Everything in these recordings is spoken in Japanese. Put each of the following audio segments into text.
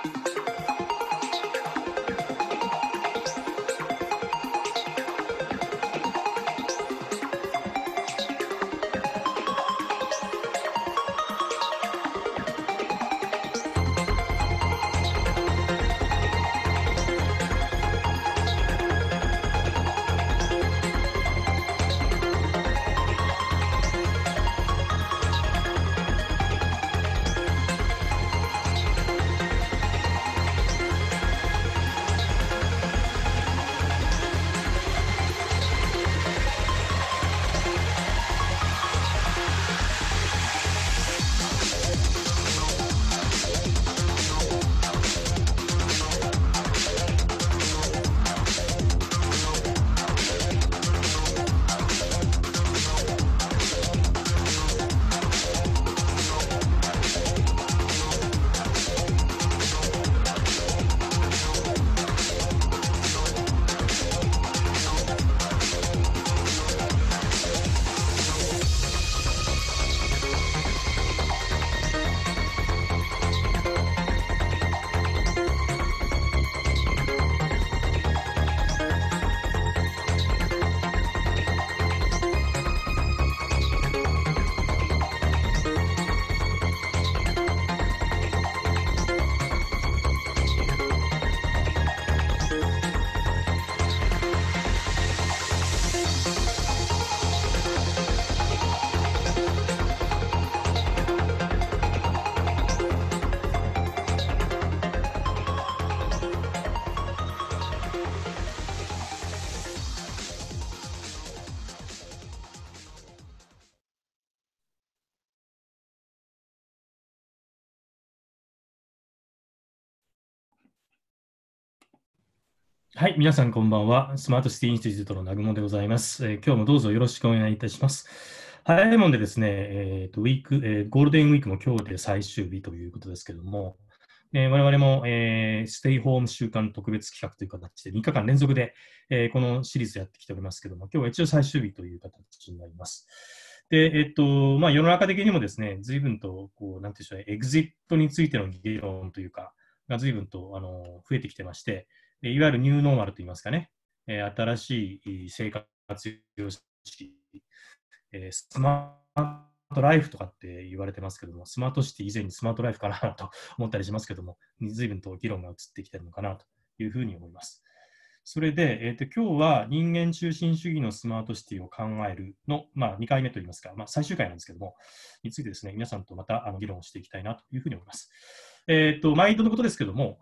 はい、皆さんこんばんは。スマートシティインスティテュートの南雲でございます。今日もどうぞよろしくお願いいたします。早いもんでですね、ゴールデンウィークも今日で最終日ということですけれども、我々も、ステイホーム週間特別企画という形で3日間連続で、このシリーズやってきておりますけれども、今日は一応最終日という形になります。で、世の中的にもですね、随分と、なんていうんでしょうね、エグジットについての議論というか、が随分と増えてきてまして、いわゆるニューノーマルといいますかね、新しい生活様式、スマートライフとかって言われてますけども、スマートシティ以前にスマートライフかなと思ったりしますけども、随分と議論が移ってきているのかなというふうに思います。それで、今日は人間中心主義のスマートシティを考えるの、2回目といいますか、最終回なんですけども、についてですね、皆さんとまた議論をしていきたいなというふうに思います。毎度のことですけども、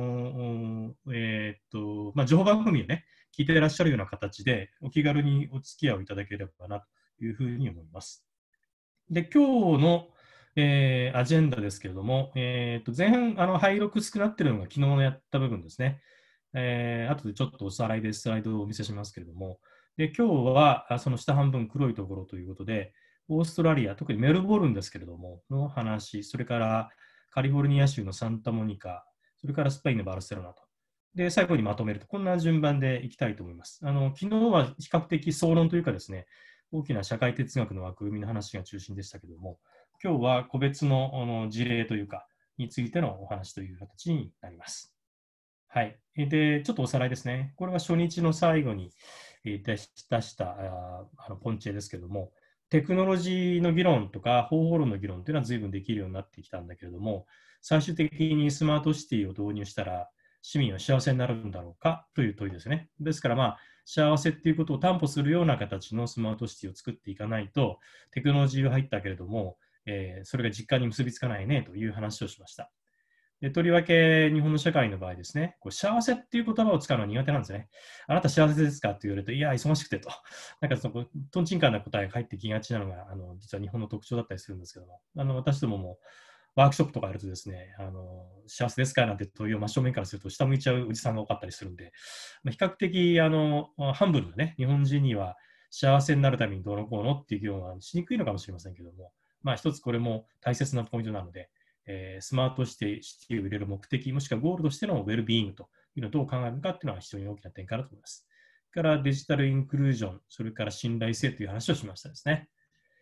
情報番組をね、聞いていらっしゃるような形で、お気軽にお付き合いをいただければなというふうに思います。で、今日の、アジェンダですけれども、前半、配色薄くなっているのが昨日のやった部分ですね。後でちょっとおさらいでスライドをお見せしますけれども、で、今日はその下半分黒いところということで、オーストラリア、特にメルボルンですけれども、の話、それからカリフォルニア州のサンタモニカ、それからスペインのバルセロナと。で、最後にまとめると、こんな順番でいきたいと思います。昨日は比較的総論というかですね、大きな社会哲学の枠組みの話が中心でしたけれども、今日は個別の事例というか、についてのお話という形になります。はい。で、ちょっとおさらいですね。これは初日の最後に出したポンチェですけども、テクノロジーの議論とか方法論の議論というのは随分できるようになってきたんだけれども、最終的にスマートシティを導入したら、市民は幸せになるんだろうかという問いですね。ですから、幸せっていうことを担保するような形のスマートシティを作っていかないと、テクノロジーは入ったけれども、それが実感に結びつかないねという話をしました。とりわけ日本の社会の場合ですね、幸せっていう言葉を使うのは苦手なんですね。あなた幸せですかって言われると、いや、忙しくてと。なんかその、とんちんかんな答えが返ってきがちなのが、実は日本の特徴だったりするんですけども、私どももワークショップとかあるとですね、幸せですかなんて問いを真正面からすると下向いちゃうおじさんが多かったりするんで、比較的、ハンブルなね、日本人には幸せになるためにどうのこうのっていう議論はしにくいのかもしれませんけども、一つこれも大切なポイントなので、スマートシティを入れる目的、もしくはゴールとしてのウェルビーイングというのをどう考えるかというのは非常に大きな点かなと思います。からデジタルインクルージョン、それから信頼性という話をしましたですね。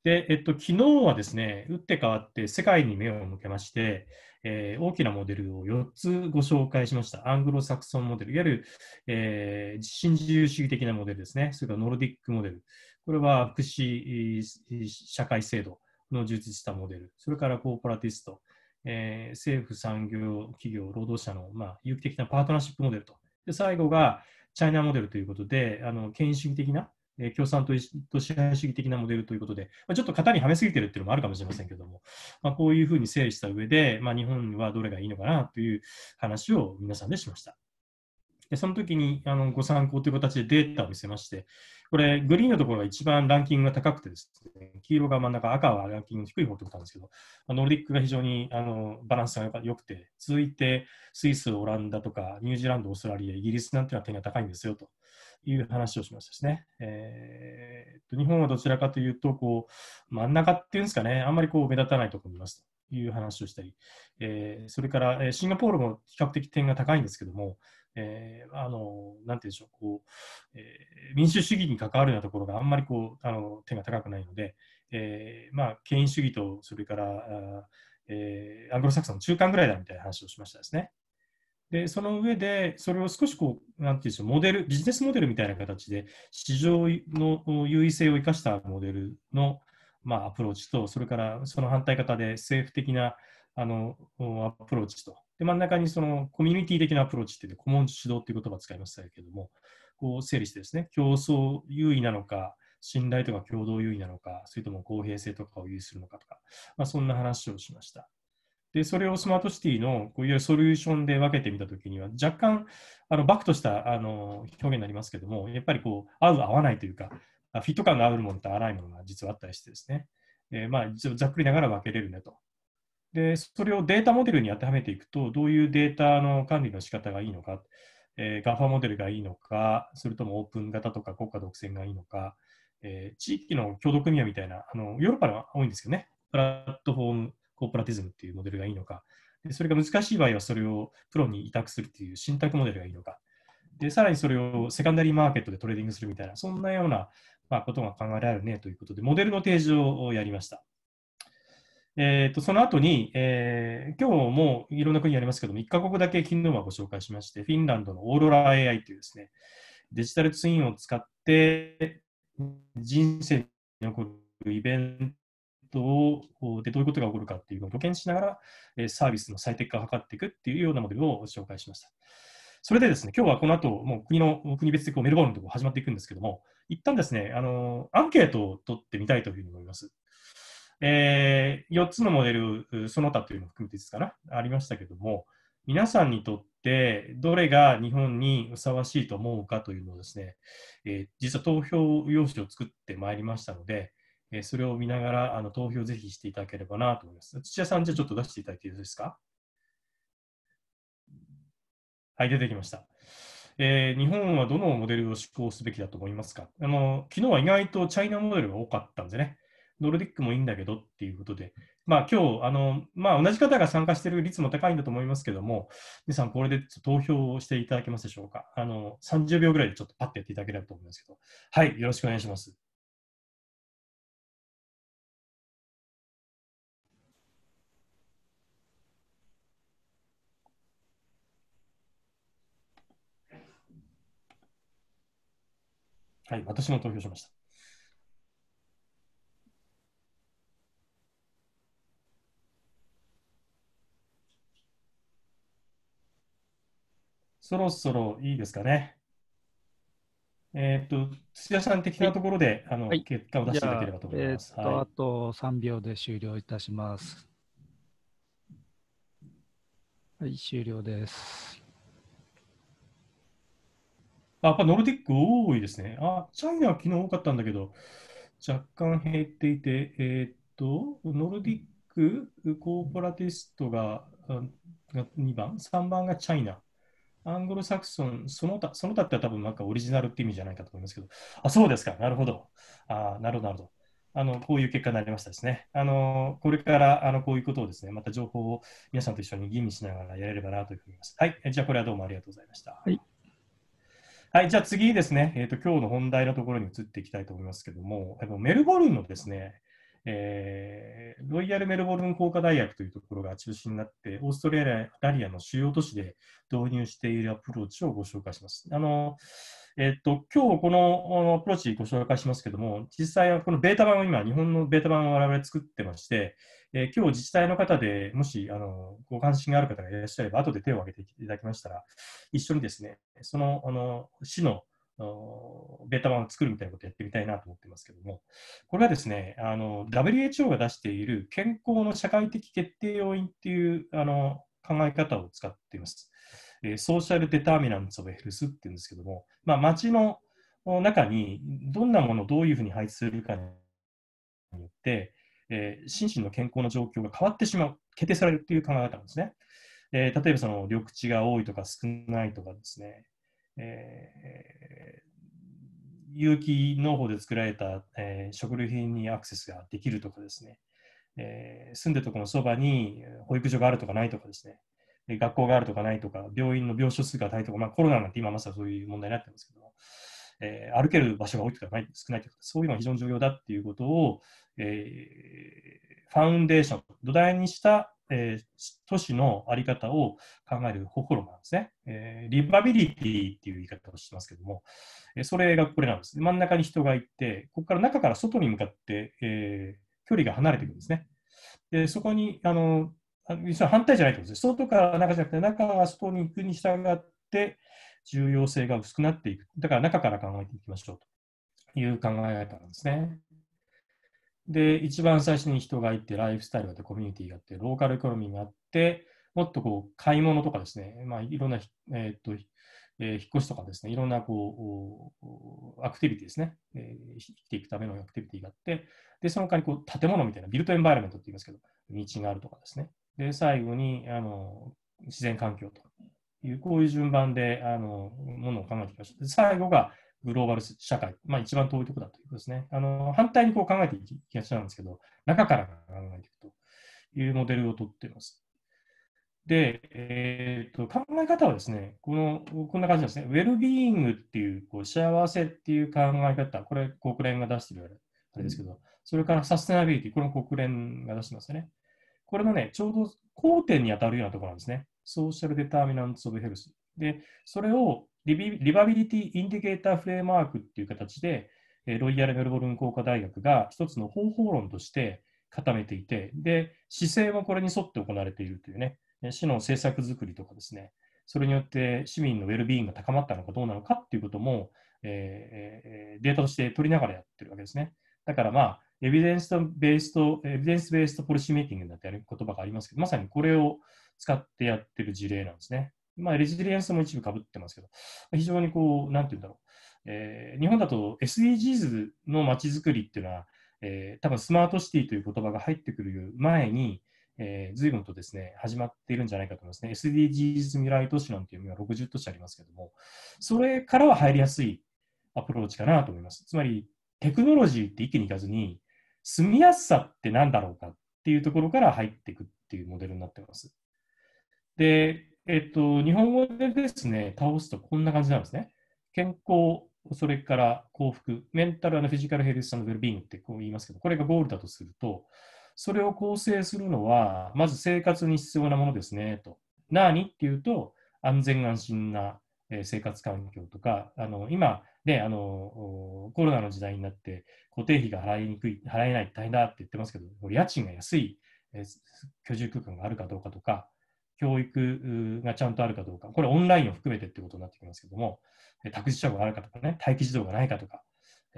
で、昨日はですね、打って変わって世界に目を向けまして、大きなモデルを4つご紹介しました。アングロサクソンモデル、いわゆる、新自由主義的なモデルですね。それからノルディックモデル。これは福祉社会制度の充実したモデル。それからコーポラティスト。政府、産業、企業、労働者の、有機的なパートナーシップモデルと。で、最後がチャイナモデルということで、権威主義的な共産党と支配主義的なモデルということで、ちょっと型にはめすぎてるっていうのもあるかもしれませんけども、こういうふうに整理した上で、日本はどれがいいのかなという話を皆さんでしました。でその時にご参考という形でデータを見せまして、これ、グリーンのところが一番ランキングが高くてですね、黄色が真ん中、赤はランキングの低い方ということなんですけど、ノルディックが非常にバランスが良くて、続いてスイス、オランダとか、ニュージーランド、オーストラリア、イギリスなんていうのは点が高いんですよという話をしましたですね。日本はどちらかというと、真ん中っていうんですかね、あんまり目立たないところにいますという話をしたり、それから、シンガポールも比較的点が高いんですけども、なんていうんでしょう、民主主義に関わるようなところがあんまり点が高くないので、権威主義と、それから、アングロサクソンの中間ぐらいだみたいな話をしましたですね。で、その上で、それを少しなんていうんでしょう、ビジネスモデルみたいな形で、市場の優位性を生かしたモデルの、アプローチと、それからその反対方で政府的なアプローチと、で、真ん中にそのコミュニティ的なアプローチっていう、顧問主導っていう言葉を使いましたけれども、整理してですね、競争優位なのか、信頼とか共同優位なのか、それとも公平性とかを優位するのかとか、そんな話をしました。で、それをスマートシティのいわゆるソリューションで分けてみたときには、若干バクとした表現になりますけども、やっぱり合う合わないというか、フィット感があるものと合わないものが実はあったりしてですね、ざっくりながら分けれるねと。で、それをデータモデルに当てはめていくと、どういうデータの管理の仕方がいいのか、GAFA モデルがいいのか、それともオープン型とか国家独占がいいのか、地域の協同組合みたいな、ヨーロッパは多いんですよね。プラットフォームコーポラティズムっていうモデルがいいのか、でそれが難しい場合はそれをプロに委託するっていう信託モデルがいいのか、でさらにそれをセカンダリーマーケットでトレーディングするみたいな、そんなような、ことが考えられるねということで、モデルの提示をやりました。その後に、今日もいろんな国ありますけども、1カ国だけ昨日はご紹介しまして、フィンランドのオーロラ AI というですね、デジタルツインを使って人生に起こるイベントでどういうことが起こるかっていうのを予見しながら、サービスの最適化を図っていくっていうようなモデルを紹介しました。それでですね、今日はこの後、もう国別でメルボルンのところ始まっていくんですけども、一旦ですね、アンケートを取ってみたいというふうに思います。4つのモデル、その他というのを含めていいですかな、ありましたけども、皆さんにとってどれが日本にふさわしいと思うかというのをですね、実は投票用紙を作ってまいりましたので、それを見ながら投票をぜひしていただければなと思います。土屋さん、じゃあちょっと出していただいていいですか。はい、出てきました。日本はどのモデルを施行すべきだと思いますか。昨日は意外とチャイナモデルが多かったんですね。ノルディックもいいんだけどっていうことで、今日同じ方が参加している率も高いんだと思いますけども、皆さん、これで投票をしていただけますでしょうか。30秒ぐらいでちょっとパッとやっていただければと思いますけど、はい、よろしくお願いします。はい、私も投票しました。そろそろいいですかね。土屋さん的はい。 なところではい。 結果を出していただけれじゃあ、 ばと思います。はあい。 と3秒で終了いたします。はい、終了です。 やっぱノルディック多いですね。チャイナは昨日多かったんだけど、若干減っていて、ノルディック、コーポラティストが2番、3番がチャイナ、アングロサクソン、その他って多分なんかオリジナルって意味じゃないかと思いますけど、そうですか、なるほど。なるほど、なるほど。こういう結果になりましたですね。これからこういうことをですね、また情報を皆さんと一緒に吟味しながらやれればなというふうに思います。はい、じゃあこれはどうもありがとうございました。 はい。 はい、じゃあ次ですね、今日の本題のところに移っていきたいと思いますけども、メルボルンのですね、 ロイヤルメルボルン工科大学というところが中心になって、オーストラリアの主要都市で導入しているアプローチをご紹介します。今日このアプローチご紹介しますけども、実際はこのベータ版を今、日本のベータ版を我々作ってまして、今日自治体の方でもしご関心がある方がいらっしゃれば、後で手を挙げていただきましたら、一緒にですね、その市のベータ版を作るみたいなことをやってみたいなと思ってますけども、これはですね、WHO が出している健康の社会的決定要因っていう考え方を使っています。ソーシャルデターミナンツ・オブ・ヘルスっていうんですけども、街の中にどんなものをどういうふうに配置するかによって、心身の健康の状況が変わってしまう、決定されるという考え方なんですね。例えばその緑地が多いとか少ないとかですね、有機農法で作られた、食料品にアクセスができるとかですね、住んでるところのそばに保育所があるとかないとかですね、学校があるとかないとか、病院の病床数がないとか、コロナなんて今まさにそういう問題になってますけども、歩ける場所が多いとかない少ないとか、そういうのが非常に重要だっていうことを、ファウンデーション、土台にした、都市の在り方を考える方法論なんですね。リバビリティっていう言い方をしてますけども、それがこれなんです。真ん中に人がいて、ここから中から外に向かって、距離が離れていくんですね。でそこに実は反対じゃないということです。外から中じゃなくて、中が外に行くに従って、重要性が薄くなっていく。だから中から考えていきましょうという考え方なんですね。で、一番最初に人がいて、ライフスタイルがあって、コミュニティがあって、ローカルエコノミーがあって、もっとこう買い物とかですね、いろんな、引っ越しとかですね、いろんなこうアクティビティですね、生きていくためのアクティビティがあって、で、その他にこう建物みたいな、ビルトエンバイラメントって言いますけど、道があるとかですね、で、最後に自然環境という、こういう順番でものを考えてきました。で最後がグローバル社会、一番遠いところだということですね。反対にこう考えていきがちなんですけど、中から考えていくというモデルをとっています。で、考え方はですね、こんな感じなんですね。ウェルビーイングっていう、幸せっていう考え方、これ国連が出してるあれですけど、それからサステナビリティ、これも国連が出してますよね。これのね、ちょうど交点に当たるようなところなんですね。ソーシャルデターミナンツ・オブ・ヘルス。で、それをリバビリティ・インディケーター・フレームワークっていう形で、ロイヤル・メルボルン工科大学が一つの方法論として固めていて、で、姿勢もこれに沿って行われているというね、市の政策作りとかですね、それによって市民のウェルビーイングが高まったのかどうなのかっていうことも、データとして取りながらやってるわけですね。だからエビデンスベースポリシーメイキングだってやる言葉がありますけど、まさにこれを使ってやってる事例なんですね。レジリエンスも一部かぶってますけど、非常になんていうんだろう。日本だと SDGs の街づくりっていうのは、多分スマートシティという言葉が入ってくる前に、随分とですね、始まっているんじゃないかと思いますね。SDGs 未来都市なんていうのが60都市ありますけども、それからは入りやすいアプローチかなと思います。つまり、テクノロジーって一気にいかずに、住みやすさって何だろうかっていうところから入っていくっていうモデルになっています。で、日本語でですね、倒すとこんな感じなんですね。健康、それから幸福、メンタルフィジカルヘルスウェルビーイングってこう言いますけど、これがゴールだとすると、それを構成するのは、まず生活に必要なものですね、と。何っていうと、安全安心な生活環境とか、今、ね、コロナの時代になって、固定費が払いにくい、払えない、大変だって言ってますけど、家賃が安い、居住空間があるかどうかとか、教育がちゃんとあるかどうか、これオンラインを含めてってことになってきますけども、託児所があるかとかね、待機児童がないかとか、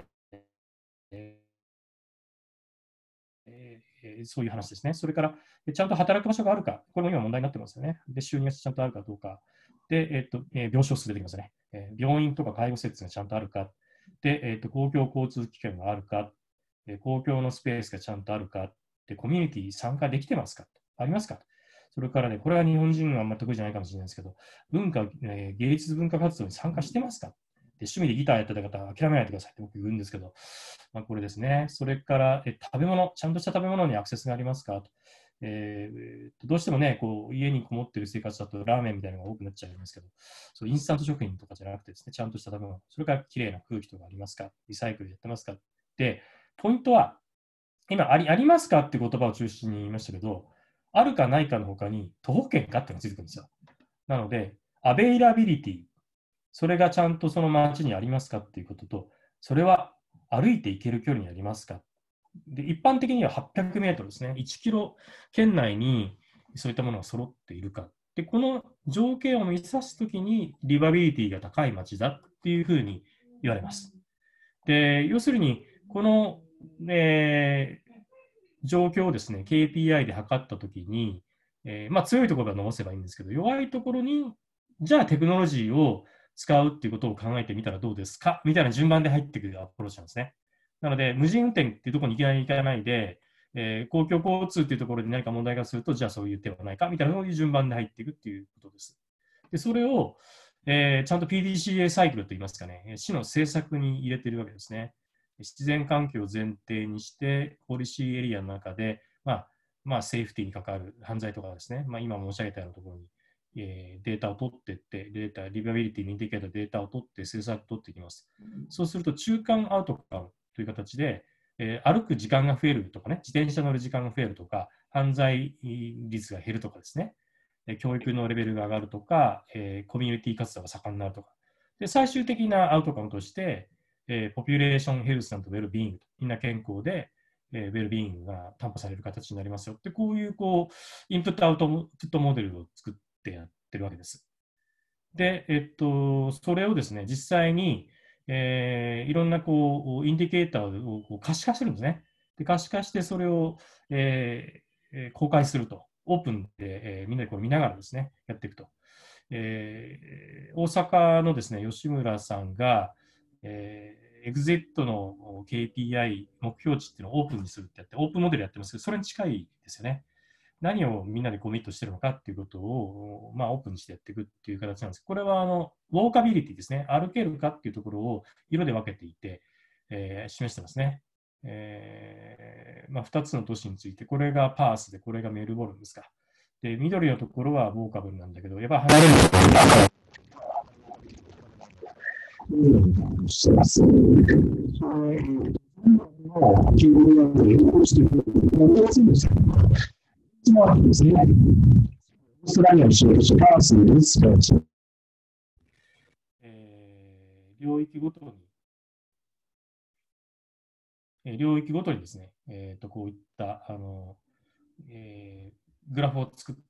そういう話ですね。それから、ちゃんと働く場所があるか、これも今問題になってますよね。で、収入がちゃんとあるかどうか。で、病床数出てきますよね。病院とか介護施設がちゃんとあるか。で、公共交通機関があるか。公共のスペースがちゃんとあるか。で、コミュニティ参加できてますかありますか。それからね、これは日本人はあんまり得意じゃないかもしれないですけど、芸術文化活動に参加してますか。で趣味でギターやってた方は諦めないでくださいって僕言うんですけど、これですね。それから、食べ物、ちゃんとした食べ物にアクセスがありますかと。どうしてもね、家にこもっている生活だとラーメンみたいなのが多くなっちゃいますけど、そうインスタント食品とかじゃなくてですね、ちゃんとした食べ物、それからきれいな空気とかありますか、リサイクルやってますか。で、ポイントは、 今ありますかって言葉を中心に言いましたけど、あるかないかの他に徒歩圏かっていうのがついてくるんですよ。なので、アベイラビリティ、それがちゃんとその街にありますかっていうことと、それは歩いて行ける距離にありますか。で、一般的には800メートルですね。1キロ圏内にそういったものが揃っているか。で、この条件を満たすときにリバビリティが高い街だっていうふうに言われます。で、要するに、この、状況をですね、KPI で測ったときに、強いところは伸ばせばいいんですけど、弱いところに、じゃあテクノロジーを使うっていうことを考えてみたらどうですかみたいな順番で入ってくるアプローチなんですね。なので、無人運転っていうところにいきなり行かないで、公共交通っていうところで何か問題がすると、じゃあそういう手はないかみたいな、そういう順番で入っていくっていうことです。で、それを、ちゃんと PDCA サイクルといいますかね、市の政策に入れているわけですね。自然環境を前提にして、ポリシーエリアの中で、セーフティーに関わる犯罪とかですね、今申し上げたようなところに、データを取っていって、リバビリティにインディケーターデータを取って、政策を取っていきます。そうすると、中間アウトカムという形で、歩く時間が増えるとかね、自転車乗る時間が増えるとか、犯罪率が減るとかですね、教育のレベルが上がるとか、コミュニティ活動が盛んになるとか。で、最終的なアウトカムとして、ポピュレーションヘルスウェルビーイング、みんな健康で、ウェルビーイングが担保される形になりますよって、こういうインプットアウトプットモデルを作ってやってるわけです。で、それをですね、実際に、いろんなインディケーターを可視化してるんですね。で、可視化してそれを、公開すると。オープンで、みんなでこれ見ながらですね、やっていくと。大阪のですね、吉村さんが、エグゼットの KPI 目標値っていうのをオープンにするってやって、オープンモデルやってますけど、それに近いですよね。何をみんなでコミットしてるのかっていうことを、オープンにしてやっていくっていう形なんです。これはウォーカビリティですね。歩けるかっていうところを色で分けていて、示してますね。2つの都市について、これがパースで、これがメルボルンですか。で、緑のところはウォーカブルなんだけど、やっぱ離れるしてます。領域ごとにですね、こういったグラフを作って、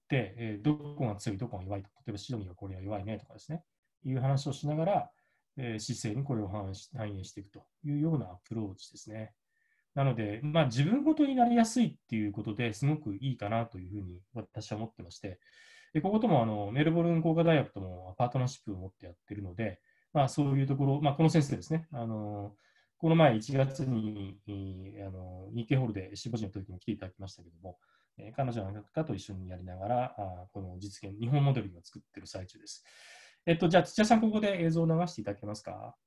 どこが強い、どこが弱いと、例えばシドニーはこれは弱いねとかですね、いう話をしながら、市政にこれを反映していくというようなアプローチですね。なので、自分ごとになりやすいっていうことですごくいいかなというふうに私は思ってまして、でここともメルボルン工科大学ともパートナーシップを持ってやっているので、そういうところ、この先生ですね、この前1月に日経ホールでシンポジウムの時に来ていただきましたけども、彼女なんかと一緒にやりながら、この実現、日本モデルを作っている最中です。じゃあ、土屋さん、ここで映像を流していただけますか。 はい。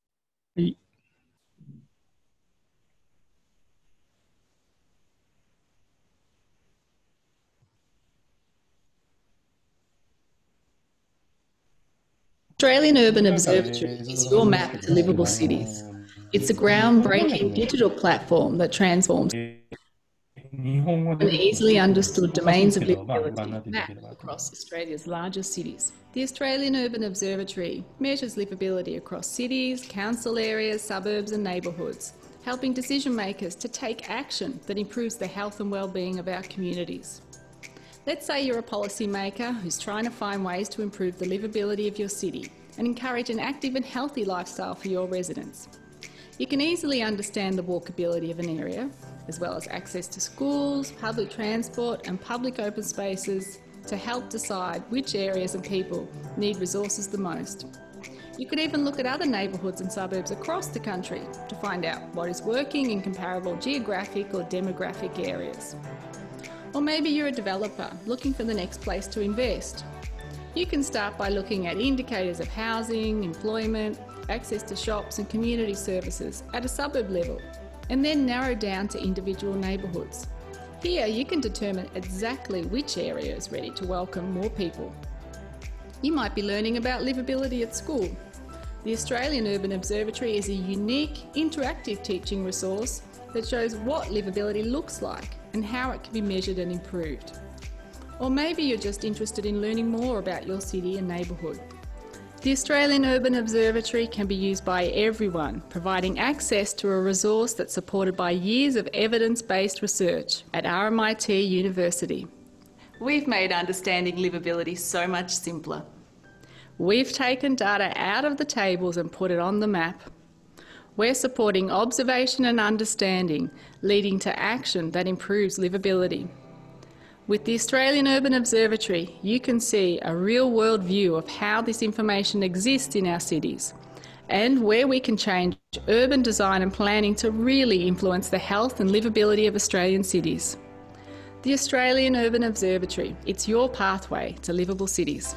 Australian Urban Observatory is your map to livable cities. It's a groundbreaking digital platform that transforms and easily understood domains of livability mapped across Australia's largest cities. The Australian Urban Observatory measures livability across cities, council areas, suburbs and neighbourhoods, helping decision makers to take action that improves the health and well-being of our communities. Let's say you're a policymaker who's trying to find ways to improve the livability of your city and encourage an active and healthy lifestyle for your residents. You can easily understand the walkability of an area, as well as access to schools, public transport and public open spaces to help decide which areas and people need resources the most. You could even look at other neighbourhoods and suburbs across the country to find out what is working in comparable geographic or demographic areas. Or maybe you're a developer looking for the next place to invest. You can start by looking at indicators of housing, employment, access to shops and community services at a suburb level, and then narrow down to individual neighbourhoods. Here you can determine exactly which area is ready to welcome more people. You might be learning about livability at school. The Australian Urban Observatory is a unique, interactive teaching resource that shows what livability looks like and how it can be measured and improved. Or maybe you're just interested in learning more about your city and neighbourhood. The Australian Urban Observatory can be used by everyone, providing access to a resource that's supported by years of evidence-based research at RMIT University. We've made understanding livability so much simpler. We've taken data out of the tables and put it on the map. We're supporting observation and understanding, leading to action that improves livability. With the Australian Urban Observatory, you can see a real-world view of how this information exists in our cities and where we can change urban design and planning to really influence the health and livability of Australian cities. The Australian Urban Observatory, it's your pathway to livable cities.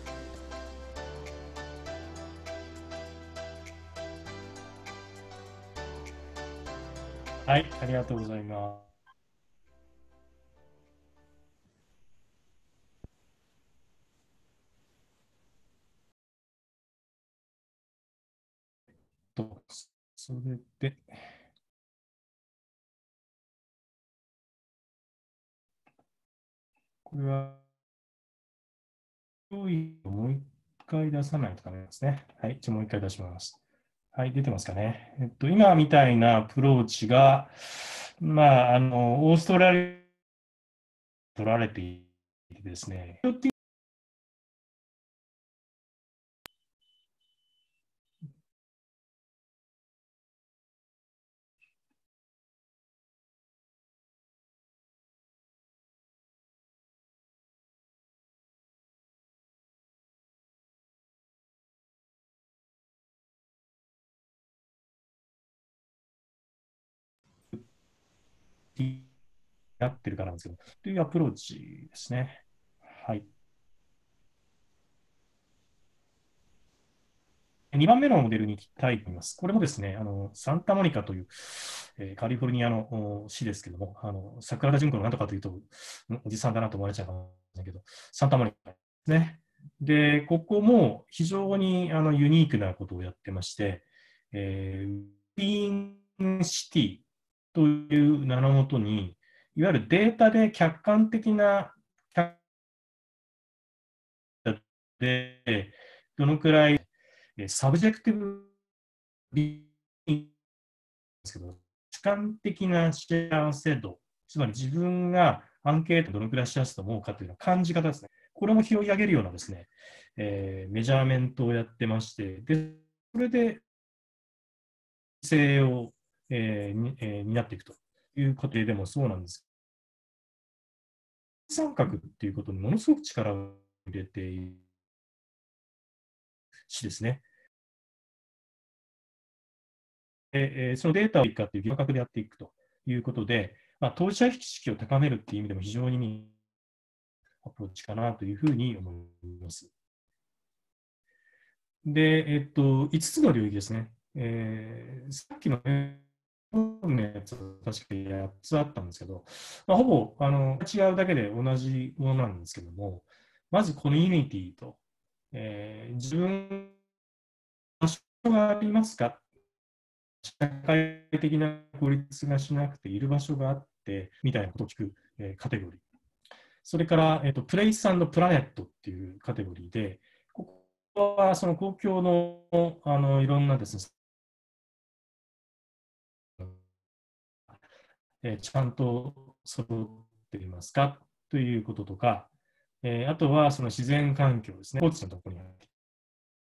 はい、ありがとうございます。それで、これは、もう一回出さないとダメですね。はい、もう一回出します。はい、出てますかね。今みたいなアプローチが、オーストラリアで取られていてですね、やってるからなんですけど、というアプローチですね。はい。2番目のモデルに行きたいと思います。これもですね、サンタモニカという、カリフォルニアの市ですけども、桜田淳子のなんとかというと、おじさんだなと思われちゃうかもしれないけど、サンタモニカですね。で、ここも非常にユニークなことをやってまして、ウィーンシティという名のもとに、いわゆるデータで客観的なで、どのくらいサブジェクティブですけど、主観的な幸せ度、つまり自分がアンケートどのくらい幸せと思うかというのは感じ方ですね。これも拾い上げるようなですね、メジャーメントをやってまして、でそれで性を、担っていくという過程でもそうなんです。三角っていうことにものすごく力を入れているしですね。そのデータをいいかという感覚でやっていくということで、当事者意識を高めるという意味でも非常にアプローチかなというふうに思います。で、5つの領域ですね。さっきのやつは確か8つあったんですけど、ほぼ違うだけで同じものなんですけども、まずコミュニティと、自分の場所がありますか、社会的な孤立がしなくている場所があってみたいなことを聞く、カテゴリー。それから、プレイス&プラネットっていうカテゴリーで、ここはその公共のいろんなですね、ちゃんと揃っていますかということとか、あとはその自然環境ですね、コーチのところにあって、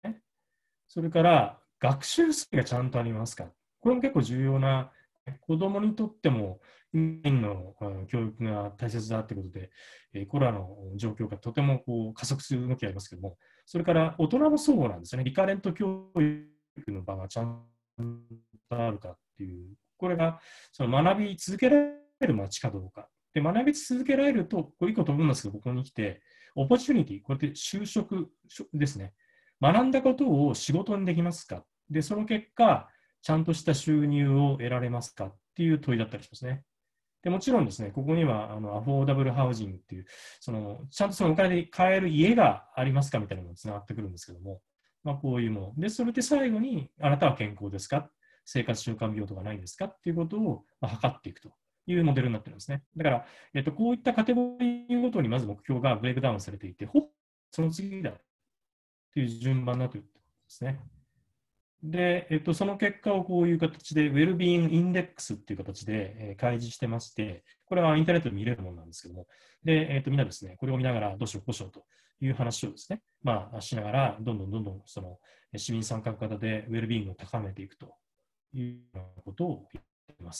ね、それから学習性がちゃんとありますか。これも結構重要な、子どもにとっても院の教育が大切だということで、コロナの状況がとても加速する動きがありますけども、それから大人もそうなんですね。リカレント教育の場がちゃんとあるかっていう、これがその学び続けられる街かどうか。で、学び続けられると、これ一個飛ぶんですけど、ここに来て、オポチュニティ、これって就職ですね。学んだことを仕事にできますか。で、その結果、ちゃんとした収入を得られますかっていう問いだったりしますね。でもちろんですね、ここにはアフォーダブルハウジングっていう、ちゃんとそのお金で買える家がありますかみたいなのもつながってくるんですけども、 こういうもの。で、それで最後に、あなたは健康ですか、生活習慣病とかないですかっていうことを、測っていくというモデルになってるんですね。だから、こういったカテゴリーごとにまず目標がブレイクダウンされていて、ほぼその次だという順番になっているということですね。で、その結果をこういう形で、ウェルビーイングインデックスっていう形で、開示してまして、これはインターネットで見れるものなんですけども、で、みんなですね、これを見ながらどうしようこうしようという話をですね、しながら、どんどんその市民参画型でウェルビーイングを高めていくというようなことを言っています。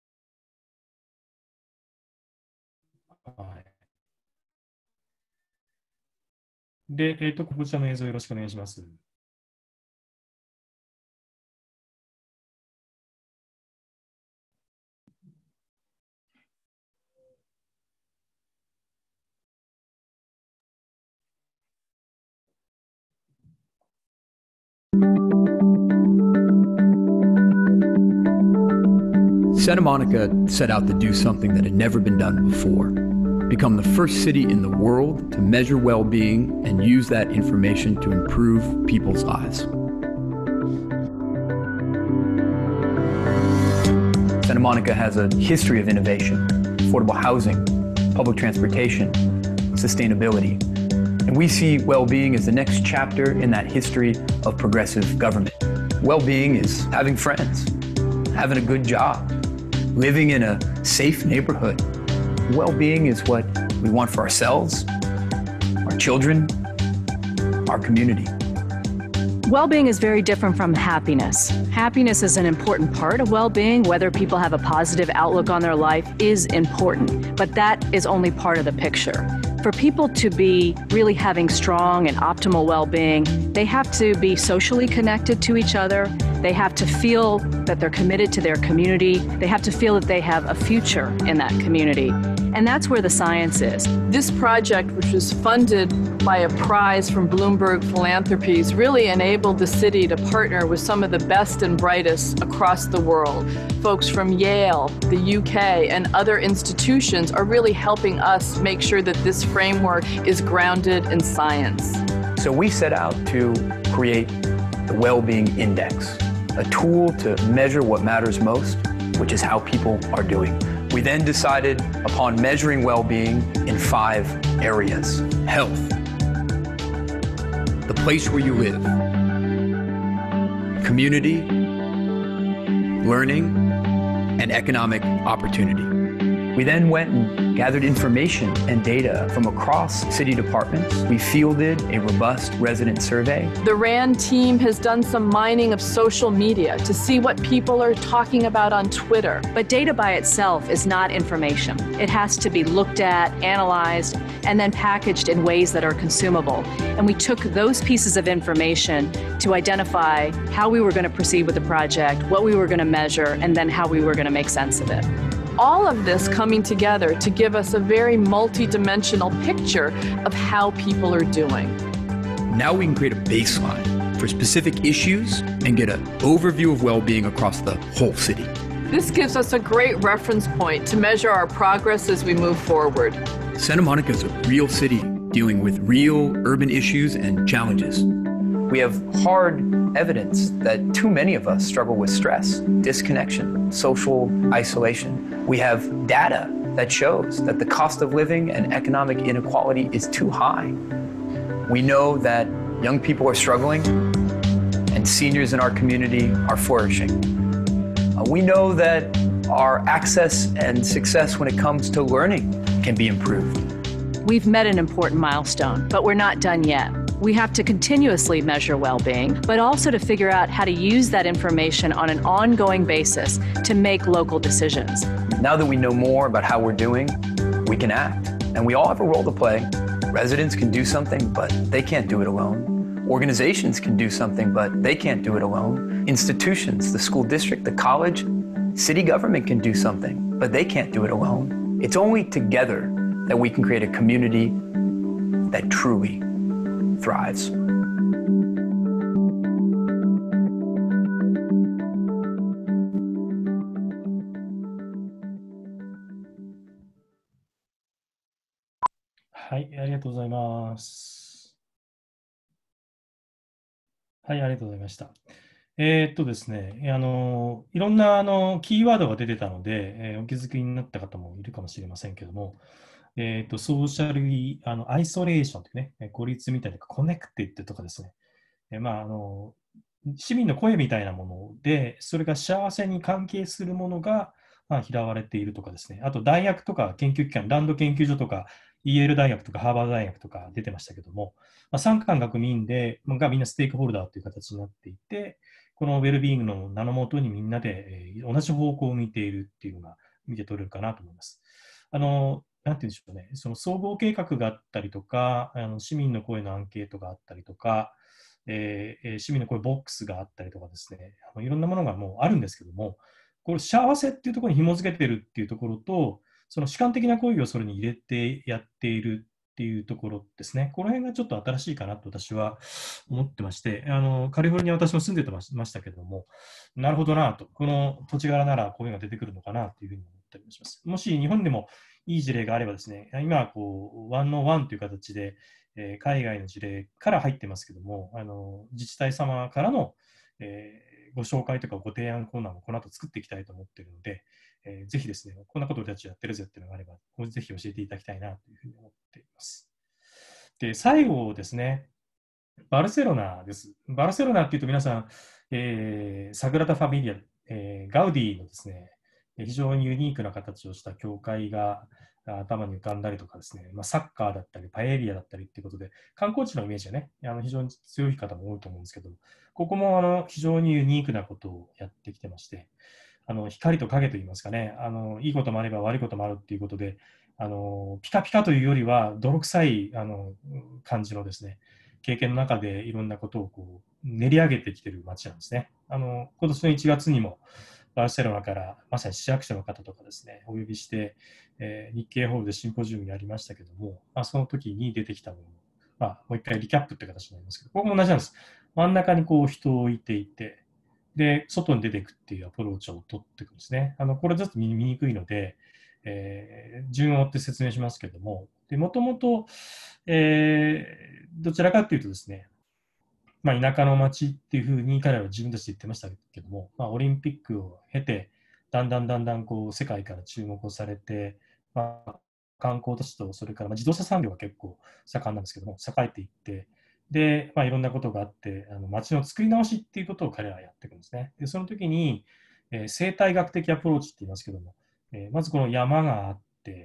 はい。で、こちらの映像よろしくお願いします。 Santa Monica set out to do something that had never been done before. Become the first city in the world to measure well-being and use that information to improve people's lives. Santa Monica has a history of innovation, affordable housing, public transportation, sustainability. And we see well-being as the next chapter in that history of progressive government. Well-being is having friends, having a good job, living in a safe neighborhood. Well-being is what we want for ourselves, our children, our community. Well-being is very different from happiness. Happiness is an important part of well-being. Whether people have a positive outlook on their life is important, but that is only part of the picture. For people to be really having strong and optimal well-being, they have to be socially connected to each other. They have to feel that they're committed to their community. They have to feel that they have a future in that community. And that's where the science is. This project, which was funded by a prize from Bloomberg Philanthropies, really enabled the city to partner with some of the best and brightest across the world. Folks from Yale, the UK, and other institutions are really helping us make sure that this framework is grounded in science. So we set out to create the Well-Being Index, a tool to measure what matters most, which is how people are doing. We then decided upon measuring well-being in 5 areas: health, the place where you live, community, learning, and economic opportunity. We then went and gathered information and data from across city departments. We fielded a robust resident survey. The RAND team has done some mining of social media to see what people are talking about on Twitter. But data by itself is not information. It has to be looked at, analyzed, and then packaged in ways that are consumable. And we took those pieces of information to identify how we were going to proceed with the project, what we were going to measure, and then how we were going to make sense of it. All of this coming together to give us a very multi-dimensional picture of how people are doing. Now we can create a baseline for specific issues and get an overview of well-being across the whole city. This gives us a great reference point to measure our progress as we move forward. Santa Monica is a real city dealing with real urban issues and challenges. We have hard evidence that too many of us struggle with stress, disconnection, social isolation. We have data that shows that the cost of living and economic inequality is too high. We know that young people are struggling and seniors in our community are flourishing. We know that our access and success when it comes to learning can be improved. We've met an important milestone, but we're not done yet. We have to continuously measure well-being, but also to figure out how to use that information on an ongoing basis to make local decisions. Now that we know more about how we're doing, we can act. And we all have a role to play. Residents can do something, but they can't do it alone. Organizations can do something, but they can't do it alone. Institutions, the school district, the college, city government can do something, but they can't do it alone. It's only together that we can create a community that truly thrives. はい、ありがとうございます。 はい、ありがとうございました。ですね、いろんなキーワードが出てたので、お気づきになった方もいるかもしれませんけども、ソーシャルアイソレーションというね、孤立みたいな、コネクティッドとかですね、市民の声みたいなもので、それが幸せに関係するものが、拾われているとかですね、あと大学とか研究機関、ランド研究所とか、イェール大学とかハーバード大学とか出てましたけども、産官学民でがみんなステークホルダーという形になっていて、このウェルビーイングの名のもとにみんなで、同じ方向を見ているっていうのが見て取れるかなと思います。なんて言うんでしょうね、その総合計画があったりとか、市民の声のアンケートがあったりとか、市民の声ボックスがあったりとかですね、いろんなものがもうあるんですけども、これ幸せっていうところに紐づけてるっていうところと、その主観的な行為をそれに入れてやっているっていうところですね。この辺がちょっと新しいかなと私は思ってまして、カリフォルニア私も住んでましたけども、なるほどなと、この土地柄ならこういうのが出てくるのかなというふうに思ったりもします。もし日本でもいい事例があればですね、今はこう、ワンオンワンという形で、海外の事例から入ってますけども、自治体様からの、ご紹介とかご提案コーナーもこの後作っていきたいと思っているので、ぜひですね、こんなこと俺たちやってるぜっていうのがあれば、ぜひ教えていただきたいなというふうに思っています。で、最後ですね、バルセロナです。バルセロナっていうと皆さん、サグラダ・ファミリア、ガウディのですね、非常にユニークな形をした教会が頭に浮かんだりとかですね、サッカーだったり、パエリアだったりっていうことで、観光地のイメージがね、非常に強い方も多いと思うんですけど、ここも非常にユニークなことをやってきてまして、光と影といいますかね、いいこともあれば悪いこともあるっていうことで、ピカピカというよりは泥臭い感じのですね、経験の中でいろんなことをこう練り上げてきている街なんですね。今年の1月にもバルセロナからまさに市役所の方とかですね、お呼びして、日経ホールでシンポジウムやりましたけども、その時に出てきたもの、もう一回リキャップって形になりますけど、ここも同じなんです。真ん中にこう人を置いていて、で、外に出ていくっていうアプローチを取っていくんですね。これちょっと見にくいので、順を追って説明しますけども、もともと、どちらかというとですね、田舎の町っていうふうに彼らは自分たちで言ってましたけども、オリンピックを経て、だんだんこう世界から注目をされて、観光都市と、それから自動車産業が結構盛んなんですけども、栄えていって、で、いろんなことがあって、街の作り直しっていうことを彼らはやっていくんですね。で、その時に、生態学的アプローチって言いますけども、まずこの山があって、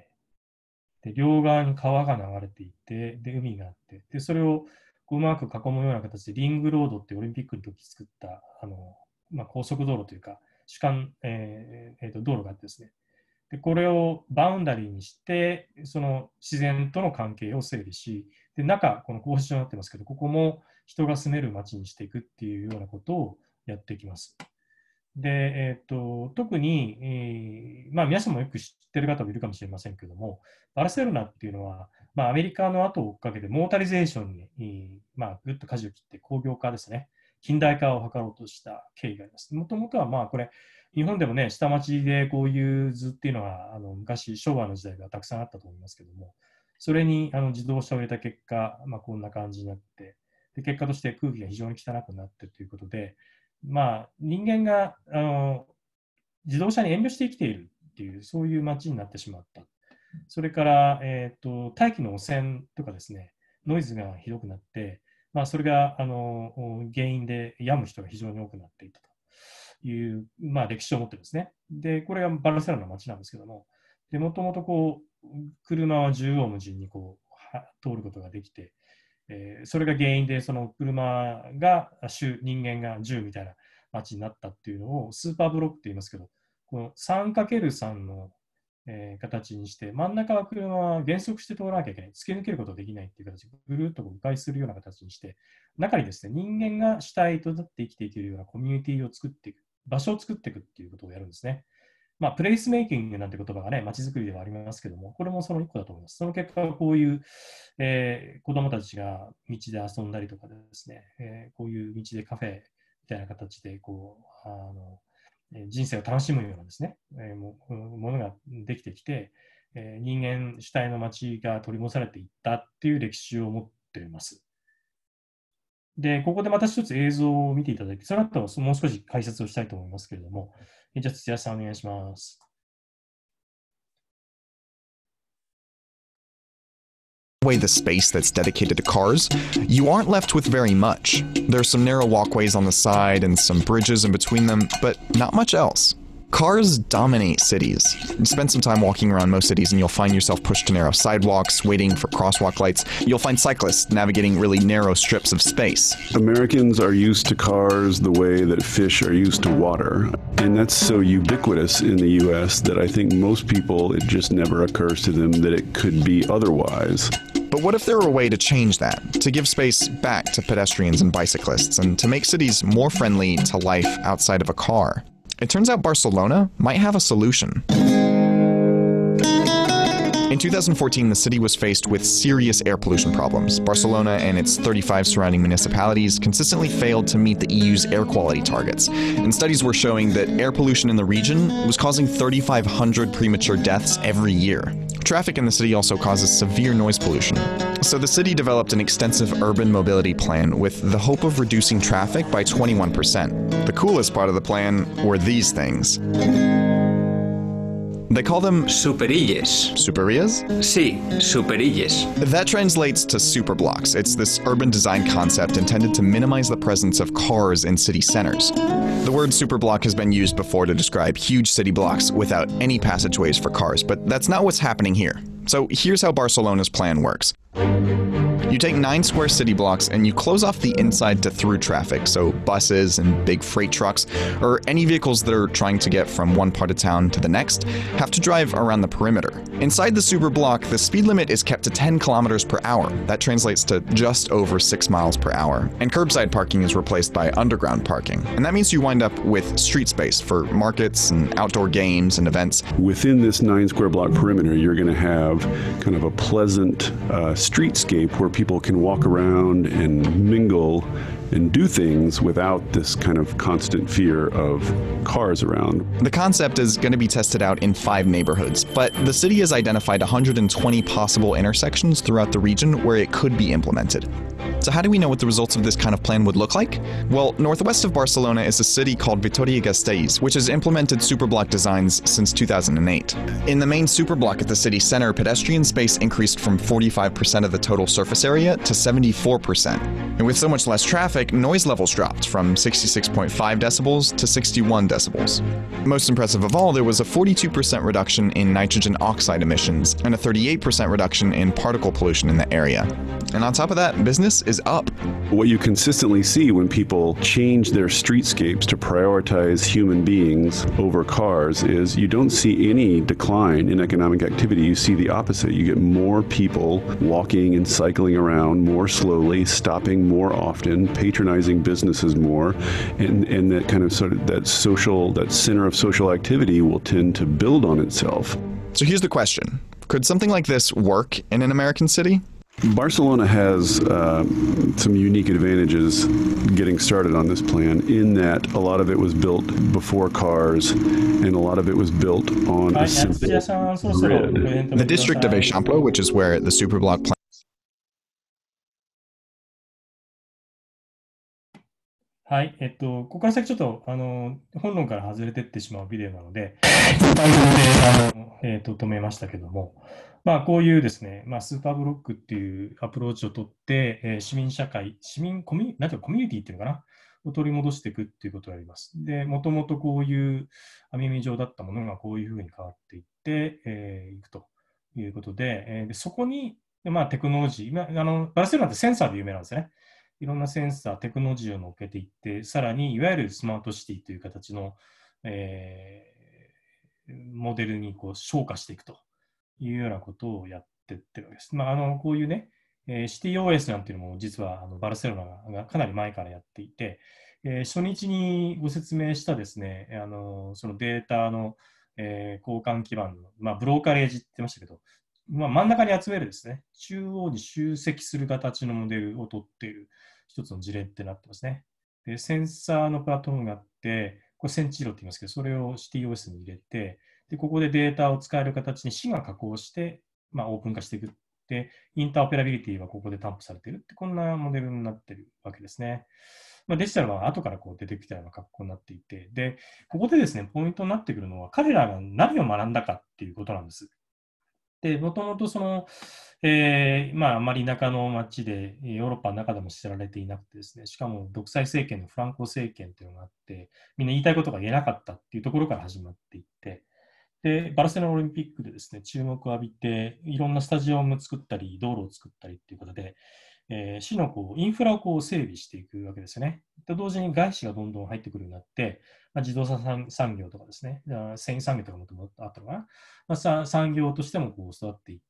で、両側に川が流れていて、で、海があって、で、それをうまく囲むような形で、リングロードってオリンピックの時作った、高速道路というか、主幹、道路があってですね、で、これをバウンダリーにして、その自然との関係を整理し、で、中、この格子状になってますけど、ここも人が住める街にしていくっていうようなことをやっていきます。で、特に、皆さんもよく知ってる方もいるかもしれませんけども、バルセロナっていうのは、アメリカの後を追っかけて、モータリゼーションに、ぐっと舵を切って工業化ですね、近代化を図ろうとした経緯があります。もともとは、これ、日本でもね、下町でこういう図っていうのは、昔、昭和の時代がたくさんあったと思いますけども、それに自動車を入れた結果、こんな感じになって、で結果として空気が非常に汚くなってということで、人間が自動車に遠慮して生きているっていう、そういう街になってしまった。それから、大気の汚染とかですね、ノイズがひどくなって、それが原因で病む人が非常に多くなっていたという、歴史を持ってるんですね。で、これがバルセロナの街なんですけども、もともとこう、車は縦横無尽にこう通ることができて、それが原因でその車が人間が銃みたいな街になったっていうのをスーパーブロックって言いますけど、この 3×3 の、形にして、真ん中は車は減速して通らなきゃいけない、突き抜けることができないっていう形でぐるっと迂回するような形にして、中にですね、人間が主体となって生きていけるようなコミュニティを作っていく、場所を作っていくっていうことをやるんですね。プレイスメイキングなんて言葉がね、街づくりではありますけども、これもその一個だと思います。その結果、こういう、子供たちが道で遊んだりとかですね、こういう道でカフェみたいな形でこう人生を楽しむようなですね、ものができてきて、人間主体の街が取り戻されていったっていう歴史を持っています。 で、ここでまた一つ映像を見ていただいて、その後もう少し解説をしたいと思いますけれども、じゃあ土屋さんお願いします。 Away the space that's dedicated to cars, you aren't left with very much. There's some narrow walkways on the side and some bridges in between them, but not much else. Cars dominate cities. Spend some time walking around most cities and you'll find yourself pushed to narrow sidewalks, waiting for crosswalk lights. You'll find cyclists navigating really narrow strips of space. Americans are used to cars the way that fish are used to water. And that's so ubiquitous in the US that I think most people, it just never occurs to them that it could be otherwise. But what if there were a way to change that, to give space back to pedestrians and bicyclists, and to make cities more friendly to life outside of a car? It turns out Barcelona might have a solution. In 2014, the city was faced with serious air pollution problems. Barcelona and its 35 surrounding municipalities consistently failed to meet the EU's air quality targets. And studies were showing that air pollution in the region was causing 3,500 premature deaths every year. Traffic in the city also causes severe noise pollution. So the city developed an extensive urban mobility plan with the hope of reducing traffic by 21%. The coolest part of the plan were these things. They call them superilles. Superillas? Sí, superilles. That translates to superblocks. It's this urban design concept intended to minimize the presence of cars in city centers. The word superblock has been used before to describe huge city blocks without any passageways for cars, but that's not what's happening here. So here's how Barcelona's plan works. You take 9 square city blocks and you close off the inside to through traffic, so buses and big freight trucks, or any vehicles that are trying to get from one part of town to the next, have to drive around the perimeter. Inside the super block, the speed limit is kept to 10 kilometers per hour. That translates to just over 6 miles per hour. And curbside parking is replaced by underground parking. And that means you wind up with street space for markets and outdoor games and events. Within this 9 square block perimeter, you're going to have kind of a pleasant streetscape where people can walk around and mingle and do things without this kind of constant fear of cars around. The concept is going to be tested out in 5 neighborhoods, but the city has identified 120 possible intersections throughout the region where it could be implemented. So how do we know what the results of this kind of plan would look like? Well, northwest of Barcelona is a city called Vitoria-Gasteiz, which has implemented superblock designs since 2008. In the main superblock at the city center, pedestrian space increased from 45% of the total surface area to 74%. And with so much less traffic, noise levels dropped from 66.5 decibels to 61 decibels. Most impressive of all, there was a 42% reduction in nitrogen oxide emissions and a 38% reduction in particle pollution in the area. And on top of that, business is up. What you consistently see when people change their streetscapes to prioritize human beings over cars is you don't see any decline in economic activity. You see the opposite. You get more people walking and cycling around more slowly, stopping more often, patronizing businesses more, and that kind of sort of that center of social activity will tend to build on itself. So here's the question. Could something like this work in an American city? Barcelona has some unique advantages getting started on this plan in that a lot of it was built before cars and a lot of it was built on a simple grid. The district of Eixample, which is where the superblock plan はい、ここから先ちょっと本論から外れていってしまうビデオなので、止めましたけども、まあ、こういうですね、まあ、スーパーブロックっていうアプローチを取って、市民社会、コミュニティっていうのかな、を取り戻していくっていうことをやります。で、もともとこういう網目状だったものがこういうふうに変わっていっていくということで、そこに、まあ、テクノロジー、バルセロナってセンサーで有名なんですね。いろんなセンサー、テクノロジーを乗っけていって、さらにいわゆるスマートシティという形の、モデルにこう昇華していくというようなことをやっていってるわけです。まあ、こういうね、シティ OS なんていうのも実はバルセロナがかなり前からやっていて、初日にご説明したですね、そのデータの、交換基盤の、まあ、ブローカレージって言ってましたけど、まあ、真ん中に集めるですね、中央に集積する形のモデルを取っている一つの事例ってなってますね。で、センサーのプラットフォームがあって、これセンチーロって言いますけど、それを CTOS に入れて、で、ここでデータを使える形に市が加工して、まあ、オープン化していくっで、インターオペラビリティはここで担保されているって、こんなモデルになっているわけですね。デジタルは後からこう出てきたような格好になっていて、で、ここでですね、ポイントになってくるのは、彼らが何を学んだかっていうことなんです。で、もともとその、あまり田舎の町で、ヨーロッパの中でも知られていなくてですね、しかも独裁政権のフランコ政権っていうのがあって、みんな言いたいことが言えなかったっていうところから始まっていって、で、バルセロナオリンピックでですね、注目を浴びて、いろんなスタジアムを作ったり、道路を作ったりっていうことで、市のインフラを整備していくわけですよね。と同時に外資がどんどん入ってくるようになって、自動車産業とかですね、繊維産業とかもあったのかな、産業としても育っていって、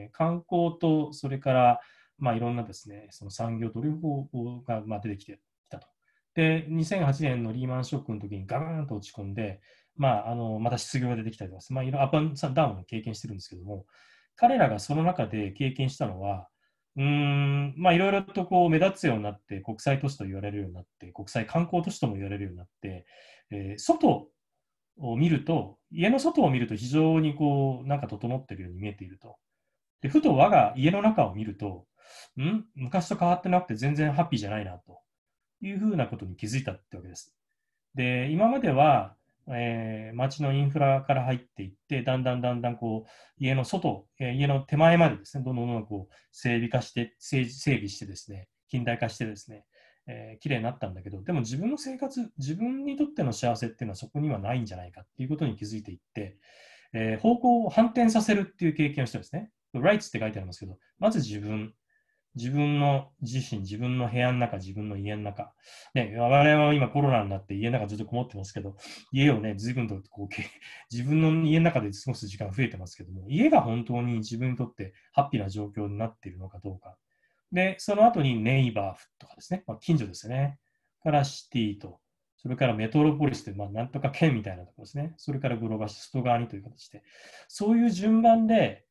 観光とそれからいろんなですね、その産業と両方が出てきてきたと。で、2008年のリーマンショックの時にガーンと落ち込んで、また失業が出てきたりとか、いろいろアップダウンを経験してるんですけども、彼らがその中で経験したのは、いろいろと目立つようになって、国際都市と言われるようになって、国際観光都市とも言われるようになって、外を見ると、家の外を見ると非常になんか整っているように見えていると。で、ふと我が家の中を見ると、昔と変わってなくて全然ハッピーじゃないな、というふうなことに気づいたってわけです。で、今までは、街のインフラから入っていって、だんだん家の外、家の手前までですね、どんどん整備してですね、近代化してですね、綺麗になったんだけど、でも自分の生活、自分にとっての幸せっていうのはそこにはないんじゃないかっていうことに気づいていって、方向を反転させるっていう経験をしてですね、rights って書いてありますけど、まず自分の自身、自分の部屋の中、自分の家の中。ね、我々は今コロナになって家の中ずっとこもってますけど、家をね、随分と自分の家の中で過ごす時間が増えてますけども、家が本当に自分にとってハッピーな状況になっているのかどうか。で、その後にネイバーとかですね、近所ですよね。からシティと、それからメトロポリスという、なんとか県みたいなところですね。それからグローバル外側にという形で、そういう順番で、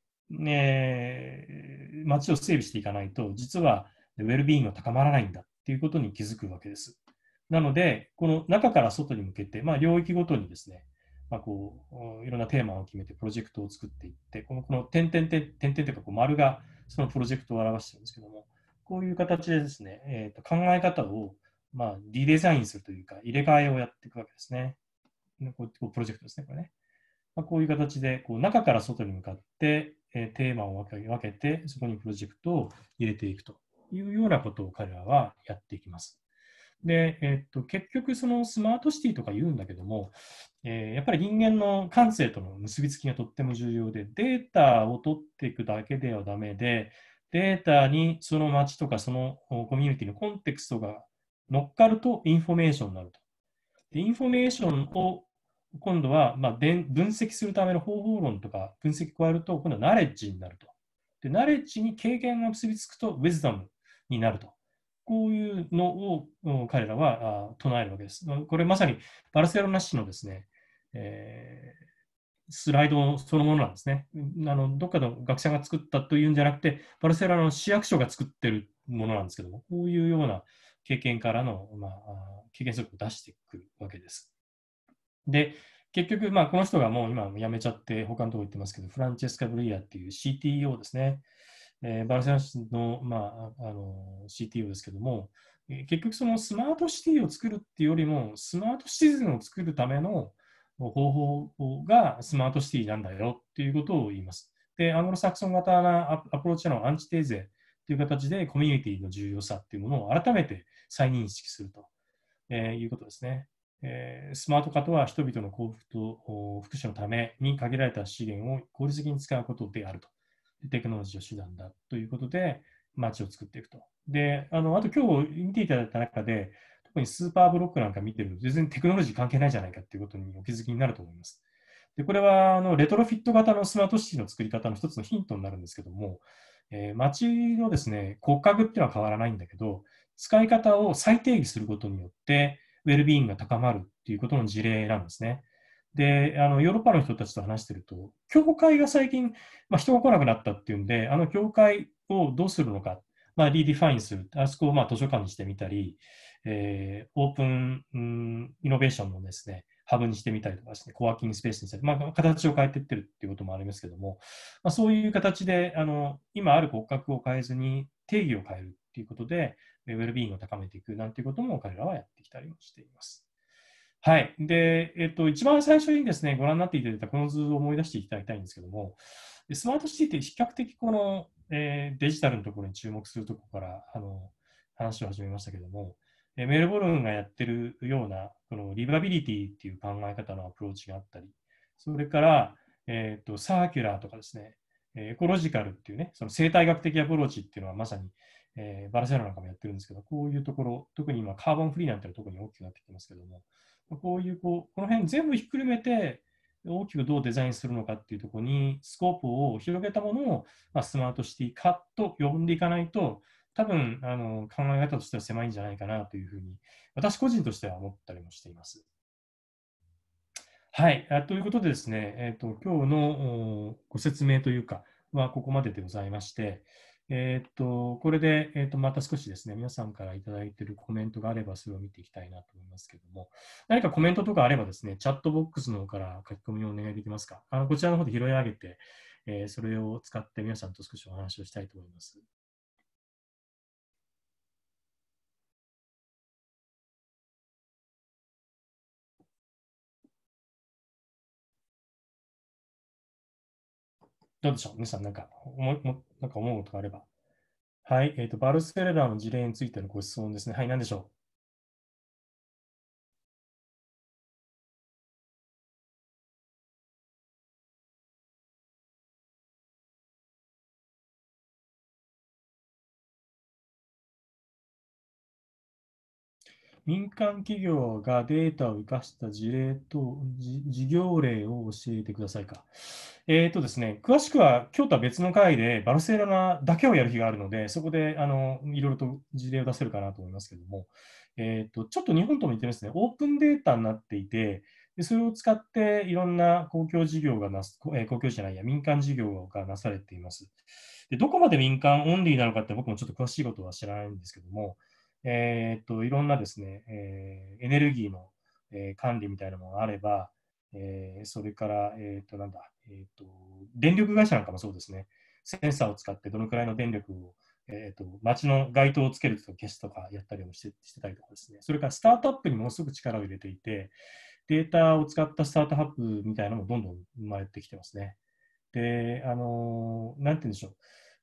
街を整備していかないと、実はウェルビーイングが高まらないんだっていうことに気づくわけです。なので、この中から外に向けて、領域ごとにですね、いろんなテーマを決めてプロジェクトを作っていって、この点々というか丸がそのプロジェクトを表しているんですけども、こういう形でですね、考え方をリデザインするというか、入れ替えをやっていくわけですね。こうプロジェクトですね、これね。こういう形で中から外に向かってテーマを分けて、そこにプロジェクトを入れていくというようなことを彼らはやっていきます。で、結局そのスマートシティとか言うんだけども、やっぱり人間の感性との結びつきがとっても重要で、データを取っていくだけではダメで、データにその街とかそのコミュニティのコンテクストが乗っかるとインフォメーションになると。でインフォメーションを今度は分析するための方法論とか分析を加えると、今度はナレッジになると。で、ナレッジに経験が結びつくとウィズダムになると。こういうのを彼らは唱えるわけです。これまさにバルセロナ市のですね、スライドそのものなんですね。どっかの学者が作ったというんじゃなくて、バルセロナの市役所が作っているものなんですけども、こういうような経験からの、経験則を出してくるわけです。で、結局、この人がもう今辞めちゃって、他のところ行ってますけど、フランチェスカ・ブリアっていう CTO ですね。バルセロナ市の、CTO ですけども、結局そのスマートシティを作るっていうよりも、スマートシティズンを作るための方法がスマートシティなんだよっていうことを言います。で、アングロサクソン型なアプローチのアンチテーゼという形でコミュニティの重要さっていうものを改めて再認識するということですね。スマート化とは人々の幸福と福祉のために限られた資源を効率的に使うことであると。テクノロジーを手段だということで街を作っていくと。で、あと今日見ていただいた中で、特にスーパーブロックなんか見てると全然テクノロジー関係ないじゃないかっていうことにお気づきになると思います。で、これはレトロフィット型のスマートシティの作り方の一つのヒントになるんですけども、街のですね、骨格っていうのは変わらないんだけど、使い方を再定義することによって、ウェルビーイングが高まるっていうことの事例なんですね。で、ヨーロッパの人たちと話してると、教会が最近、人が来なくなったっていうんで、教会をどうするのか、リディファインする。あそこを図書館にしてみたり、オープンイノベーションのですね、 ハブにしてみたりとかですね、コワーキングスペースにしたり、形を変えていってるっていうこともありますけども、そういう形で今ある骨格を変えずに定義を変えるっていうことで、ウェルビーイングを高めていくなんていうことも彼らはやってきたりもしています。はい。で、一番最初にですね、ご覧になっていただいたこの図を思い出していただきたいんですけども、スマートシティって比較的この、デジタルのところに注目するところから話を始めましたけども、メルボルンがやってるようなこのリバビリティっていう考え方のアプローチがあったり、それから、サーキュラーとかですね、エコロジカルっていうね、その生態学的アプローチっていうのはまさに、バルセロナなんかもやってるんですけど、こういうところ、特に今カーボンフリーなんていうのは特に大きくなってきてますけども、この辺全部ひっくるめて、大きくどうデザインするのかっていうところにスコープを広げたものを、スマートシティ化と呼んでいかないと、多分考え方としては狭いんじゃないかなというふうに、私個人としては思ったりもしています。はい。ということでですね、今日のご説明というか、ここまででございまして、これで、また少しですね、皆さんからいただいているコメントがあれば、それを見ていきたいなと思いますけども、何かコメントとかあればですね、チャットボックスの方から書き込みをお願いできますか。こちらの方で拾い上げて、それを使って皆さんと少しお話をしたいと思います。どうでしょう皆さん、なんか思うことがあれば。はい。バルセロナの事例についてのご質問ですね。はい、何でしょう。民間企業がデータを生かした事例と事業例を教えてくださいか。ですね、詳しくは今日とは別の回でバルセロナだけをやる日があるので、そこでいろいろと事例を出せるかなと思いますけども、ちょっと日本とも似てですね、オープンデータになっていて、でそれを使っていろんな公共事業が公共じゃないや、民間事業がなされています。でどこまで民間オンリーなのかって僕もちょっと詳しいことは知らないんですけども、いろんなですね、エネルギーの、管理みたいなものがあれば、それから、電力会社なんかもそうですね、センサーを使ってどのくらいの電力を、街の街灯をつけるとか消すとかやったりもしてたりとかですね、それからスタートアップにものすごく力を入れていて、データを使ったスタートアップみたいなのもどんどん生まれてきてますね。で、なんて言うんでしょう。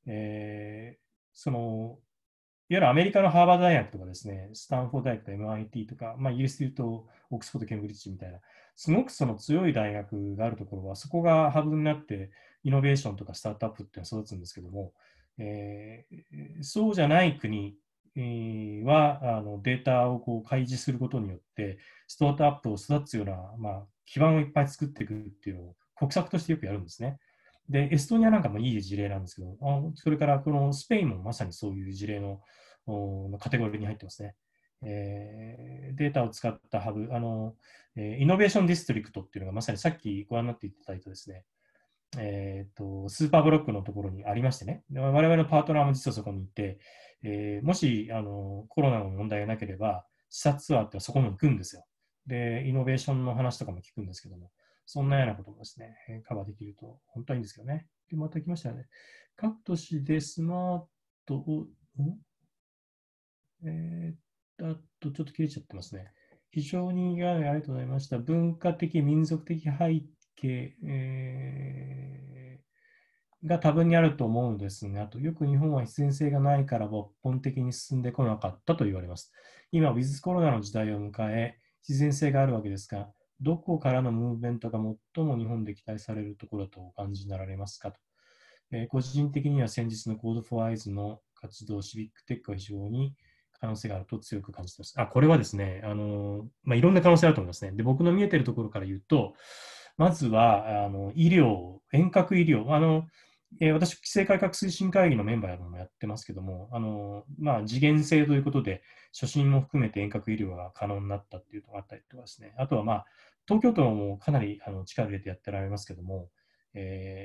いわゆるアメリカのハーバード大学とかですね、スタンフォード大学とか MIT とか、イギリスでいうとオックスフォード、ケンブリッジみたいな、すごくその強い大学があるところは、そこがハブになって、イノベーションとかスタートアップっていうのは育つんですけども、そうじゃない国はデータをこう開示することによって、スタートアップを育つような、基盤をいっぱい作っていくっていうのを国策としてよくやるんですね。で、エストニアなんかもいい事例なんですけど、それからこのスペインもまさにそういう事例のカテゴリーに入ってますね。データを使ったハブ、イノベーションディストリクトっていうのがまさにさっきご覧になっていただいたですね、スーパーブロックのところにありましてね、我々のパートナーも実はそこにいて、もしコロナの問題がなければ、視察ツアーってそこに行くんですよ。で、イノベーションの話とかも聞くんですけども、そんなようなこともですね、カバーできると本当はいいんですけどね。で、また来ましたよね。各都市でスマートを、ちょっと切れちゃってますね。非常にありがとうございました。文化的、民族的背景、が多分にあると思うんですが、よく日本は必然性がないから抜本的に進んでこなかったと言われます。今、ウィズコロナの時代を迎え、必然性があるわけですが、どこからのムーブメントが最も日本で期待されるところだとお感じになられますかと。個人的には先日の Code for Eyes の活動、シビックテックは非常に可能性があると強く感じています。これはですね、いろんな可能性あると思いますね。で、僕の見えているところから言うと、まずは、医療、遠隔医療、私、規制改革推進会議のメンバーもやってますけども、次元制ということで、初診も含めて遠隔医療が可能になったっていうのがあったりとかですね、あとは、東京都もかなり力を入れてやってられますけども、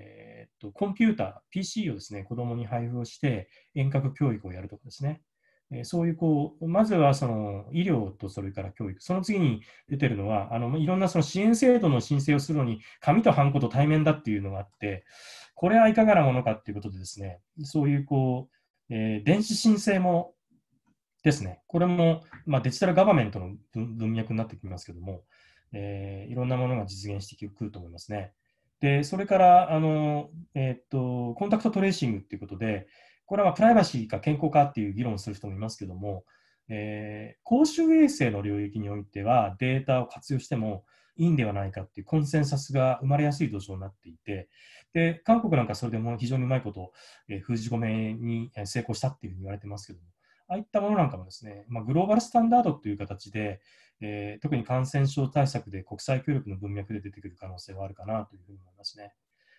コンピューター、PC をですね、子供に配布をして遠隔教育をやるとかですね、 そういうまずはその医療とそれから教育、その次に出てるのは、いろんなその支援制度の申請をするのに、紙とハンコと対面だっていうのがあって、これはいかがなものかっていうことでですね、そういう電子申請もですね、これも、デジタルガバメントの文脈になってきますけども、いろんなものが実現してくると思いますね。で、それから、コンタクトトレーシングっていうことで、これはプライバシーか健康かっていう議論をする人もいますけども、公衆衛生の領域においてはデータを活用してもいいんではないかっていうコンセンサスが生まれやすい土壌になっていて、で、韓国なんかそれでも非常にうまいこと、封じ込めに成功したっていうふうに言われてますけども、ああいったものなんかもですね、グローバルスタンダードという形で、特に感染症対策で国際協力の文脈で出てくる可能性はあるかなというふうに思いますね。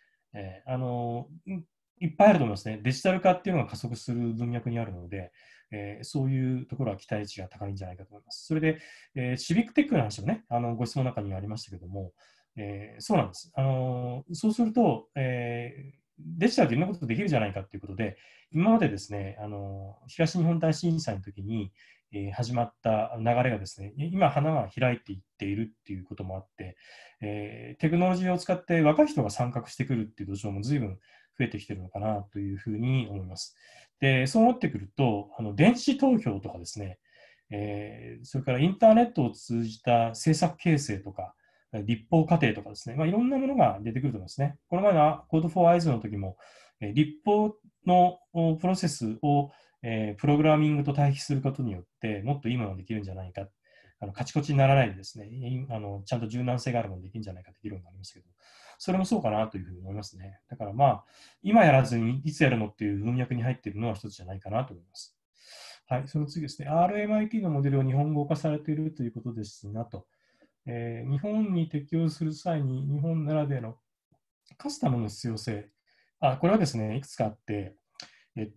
いっぱいあると思いますね。デジタル化っていうのが加速する文脈にあるので、そういうところは期待値が高いんじゃないかと思います。それで、シビックテックの話もね、ご質問の中にありましたけども、そうなんです。そうすると、デジタルでいろんなことできるじゃないかということで、今までですね、東日本大震災の時に、始まった流れがですね、今花が開いていっているっていうこともあって、テクノロジーを使って若い人が参画してくるっていう土壌も随分増えてきてるのかなというふうに思います。で、そうなってくると、電子投票とかですね、それからインターネットを通じた政策形成とか、立法過程とかですね、いろんなものが出てくると思いますね。この前の Code for Eyes の時も、立法のプロセスを、プログラミングと対比することによって、もっといいものができるんじゃないか、カチコチにならないでですね、ちゃんと柔軟性があるものができるんじゃないかという議論がありましたけど、それもそうかなというふうに思いますね。だから今やらずにいつやるのっていう文脈に入っているのは一つじゃないかなと思います。はい、その次ですね、RMIT のモデルを日本語化されているということですなと。日本に適用する際に日本ならではのカスタムの必要性。これはですね、いくつかあって、例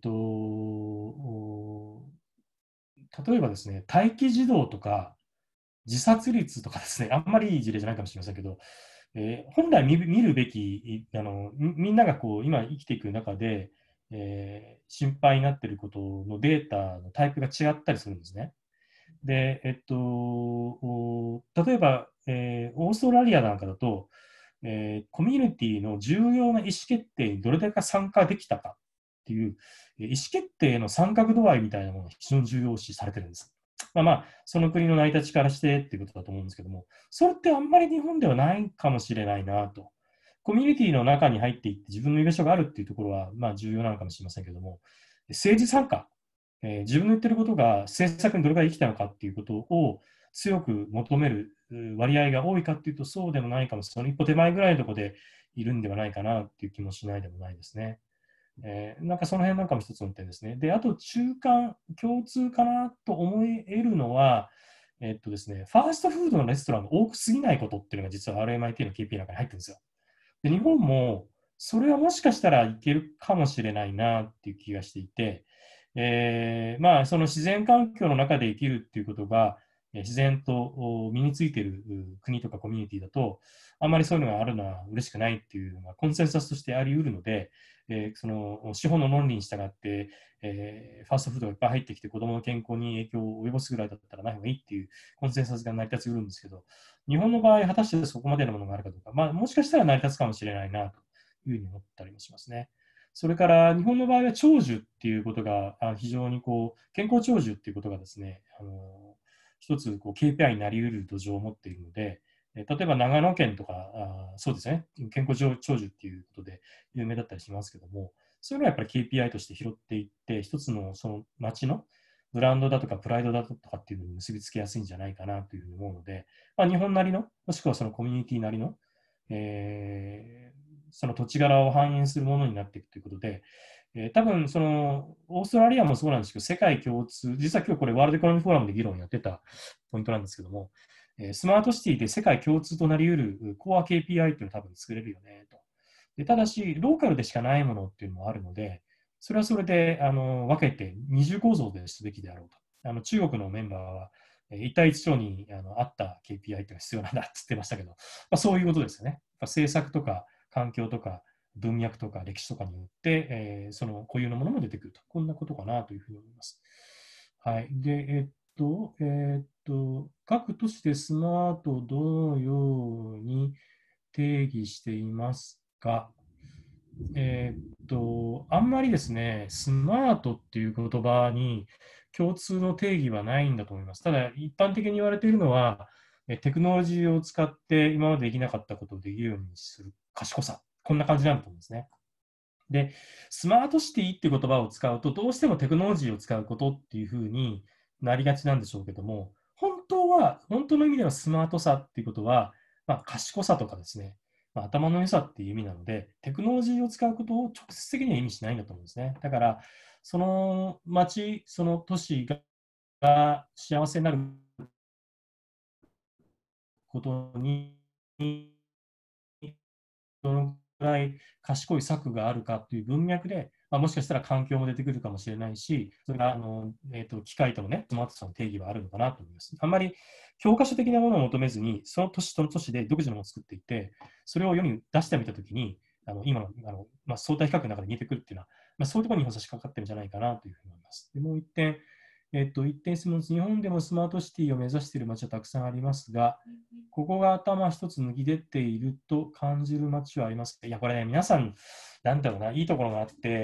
えばですね、待機児童とか自殺率とかですね、あんまりいい事例じゃないかもしれませんけど、本来見るべき、みんなが今生きていく中で、心配になっていることのデータのタイプが違ったりするんですね。で、例えば、オーストラリアなんかだと、コミュニティの重要な意思決定にどれだけ参加できたかっていう、意思決定の参画度合いみたいなものが非常に重要視されてるんです。その国の成り立ちからしてっていうことだと思うんですけども、それってあんまり日本ではないかもしれないなと。コミュニティの中に入っていって自分の居場所があるっていうところは重要なのかもしれませんけども、政治参加、自分の言ってることが政策にどれくらい生きたのかっていうことを強く求める割合が多いかっていうとそうでもないかもしれない。その一歩手前ぐらいのところでいるんではないかなっていう気もしないでもないですね。なんかその辺なんかも一つの点ですね。で、あと中間、共通かなと思えるのは、ですね、ファーストフードのレストランが多くすぎないことっていうのが実は RMIT の KPI の中に入ってるんですよ。で、日本もそれはもしかしたらいけるかもしれないなっていう気がしていて、その自然環境の中で生きるっていうことが自然と身についている国とかコミュニティだと、あんまりそういうのがあるのは嬉しくないっていうのがコンセンサスとしてあり得るので、その資本の論理に従って、ファーストフードがいっぱい入ってきて子どもの健康に影響を及ぼすぐらいだったらない方がいいっていうコンセンサスが成り立ちうるんですけど、日本の場合、果たしてそこまでのものがあるかどうか、もしかしたら成り立つかもしれないなというふうに思ったりもしますね。それから日本の場合は長寿っていうことが非常に健康長寿っていうことがですね、一つKPI になり得る土壌を持っているので、例えば長野県とか、そうですね、健康長寿っていうことで有名だったりしますけども、そういうのはやっぱり KPI として拾っていって、一つのその町のブランドだとかプライドだとかっていうのに結びつけやすいんじゃないかなというふうに思うので、日本なりの、もしくはそのコミュニティなりの、その土地柄を反映するものになっていくということで、多分そのオーストラリアもそうなんですけど、世界共通、実は今日これワールドエコノミーフォーラムで議論やってたポイントなんですけども、スマートシティで世界共通となり得るコア KPI っていうのを多分作れるよねと。でただし、ローカルでしかないものっていうのもあるので、それはそれで分けて二重構造ですべきであろうと。中国のメンバーは一帯一路に合った KPI っていうのが必要なんだって言ってましたけど、そういうことですよね。政策とか環境とか文脈とか歴史とかによって、その固有のものも出てくると。こんなことかなというふうに思います。 はい。で、各都市でスマートをどのように定義していますか？あんまりですね、スマートっていう言葉に共通の定義はないんだと思います。ただ、一般的に言われているのは、テクノロジーを使って今までできなかったことをできるようにする賢さ。こんな感じなんだと思うんですね。で、スマートシティっていう言葉を使うと、どうしてもテクノロジーを使うことっていうふうになりがちなんでしょうけども、本当の意味ではスマートさっていうことは、賢さとかですね、頭の良さっていう意味なので、テクノロジーを使うことを直接的には意味しないんだと思うんですね。だから、その町、その都市が幸せになることに、どのくらい賢い策があるかという文脈で、もしかしたら環境も出てくるかもしれないし、それが機械とのね、スマートさの定義はあるのかなと思います。あんまり教科書的なものを求めずに、その都市との都市で独自のものを作っていって、それを世に出してみたときに、今の相対比較の中で見えてくるっていうのは、そういうところに差し掛かってるんじゃないかなというふうに思います。でもう一点、一点質問です。日本でもスマートシティを目指している街はたくさんありますが、ここが頭一つ抜き出ていると感じる街はありますか？いや、これね、皆さん、なんだろうな、いいところがあって、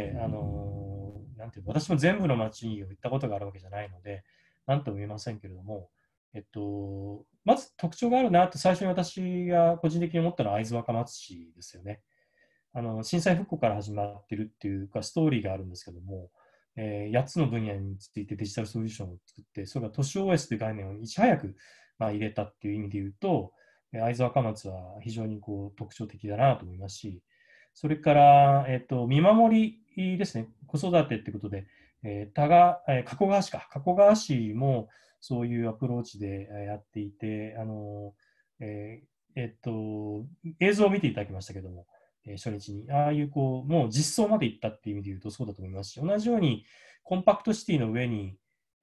なんていう私も全部の街に行ったことがあるわけじゃないので、なんとも言えませんけれども、まず特徴があるなと最初に私が個人的に思ったのは会津若松市ですよね。震災復興から始まってるっていうか、ストーリーがあるんですけども、8つの分野についてデジタルソリューションを作って、それが都市 OS という概念をいち早く入れたっていう意味で言うと、会津若松は非常に特徴的だなと思いますし、それから、見守りですね、子育てってことで、加古川市もそういうアプローチでやっていて、映像を見ていただきましたけども、初日に、ああいうもう実装まで行ったっていう意味で言うとそうだと思いますし、同じようにコンパクトシティの上に、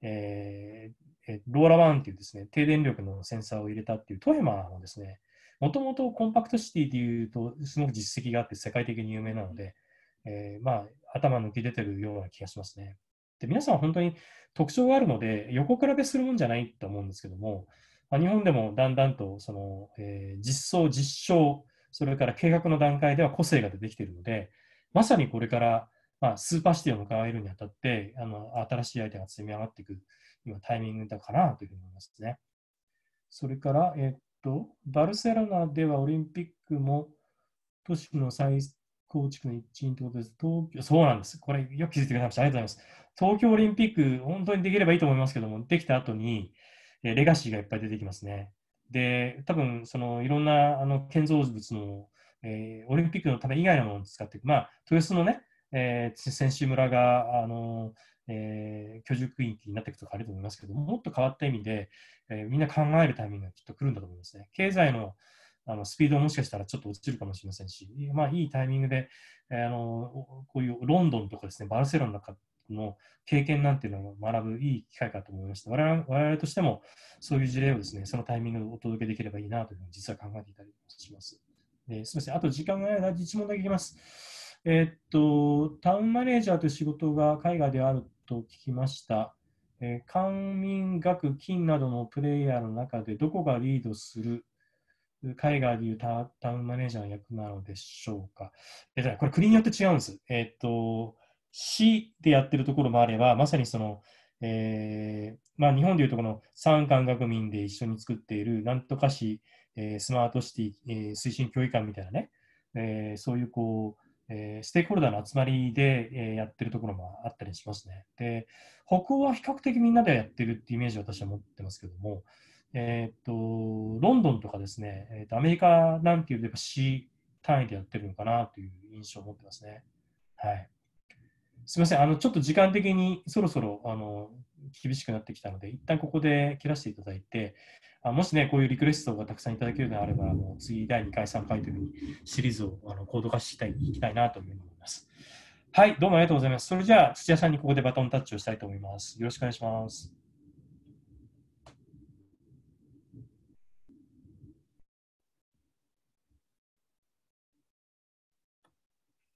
ローラワンっていうですね、低電力のセンサーを入れたっていう富山もですね、もともとコンパクトシティでいうとすごく実績があって世界的に有名なので、頭抜き出てるような気がしますね。で、皆さん本当に特徴があるので、横比べするもんじゃないと思うんですけども、日本でもだんだんとその、実装、実証、それから計画の段階では個性が出てきているので、まさにこれから、スーパーシティを迎えるにあたって、新しいアイデアが積み上がっていく今タイミングだかなというふうに思いますね。それから、バルセロナではオリンピックも都市の再構築の一員ということです。そうなんです。これよく気づいてくださいました。ありがとうございます。東京オリンピック、本当にできればいいと思いますけども、できた後に、レガシーがいっぱい出てきますね。で、多分そのいろんな建造物の、オリンピックのため以外のものを使っていく、豊洲のね、選手村が居住区域になっていくとかあると思いますけども、もっと変わった意味で、みんな考えるタイミングがきっと来るんだと思いますね。経済のスピードもしかしたらちょっと落ちるかもしれませんし、いいタイミングで、こういうロンドンとかですね、バルセロナの経験なんていうのを学ぶいい機会かと思いました。我々としてもそういう事例をですね、そのタイミングでお届けできればいいなというふうに実は考えていたりします。すみません、あと時間がないので1問だけいきます。タウンマネージャーという仕事が海外であると聞きました。官民学金などのプレイヤーの中でどこがリードする海外でいうタウンマネージャーの役なのでしょうか。これ国によって違うんです。市でやってるところもあれば、まさにその、日本でいうとこの産官学民で一緒に作っているなんとか市、スマートシティ、推進教育館みたいなね、そういうステークホルダーの集まりで、やってるところもあったりしますね。で、北欧は比較的みんなでやってるっていうイメージを私は持ってますけども、ロンドンとかですね、アメリカなんていうと市単位でやってるのかなという印象を持ってますね。はい。すみません、ちょっと時間的にそろそろ厳しくなってきたので、一旦ここで切らせていただいて、もしね、こういうリクエストがたくさんいただけるのであれば、次、第2回、3回というふうにシリーズを高度化していきたいなというふうに思います。はい、どうもありがとうございます。それじゃあ、土屋さんにここでバトンタッチをしたいと思います。よろしくお願いします。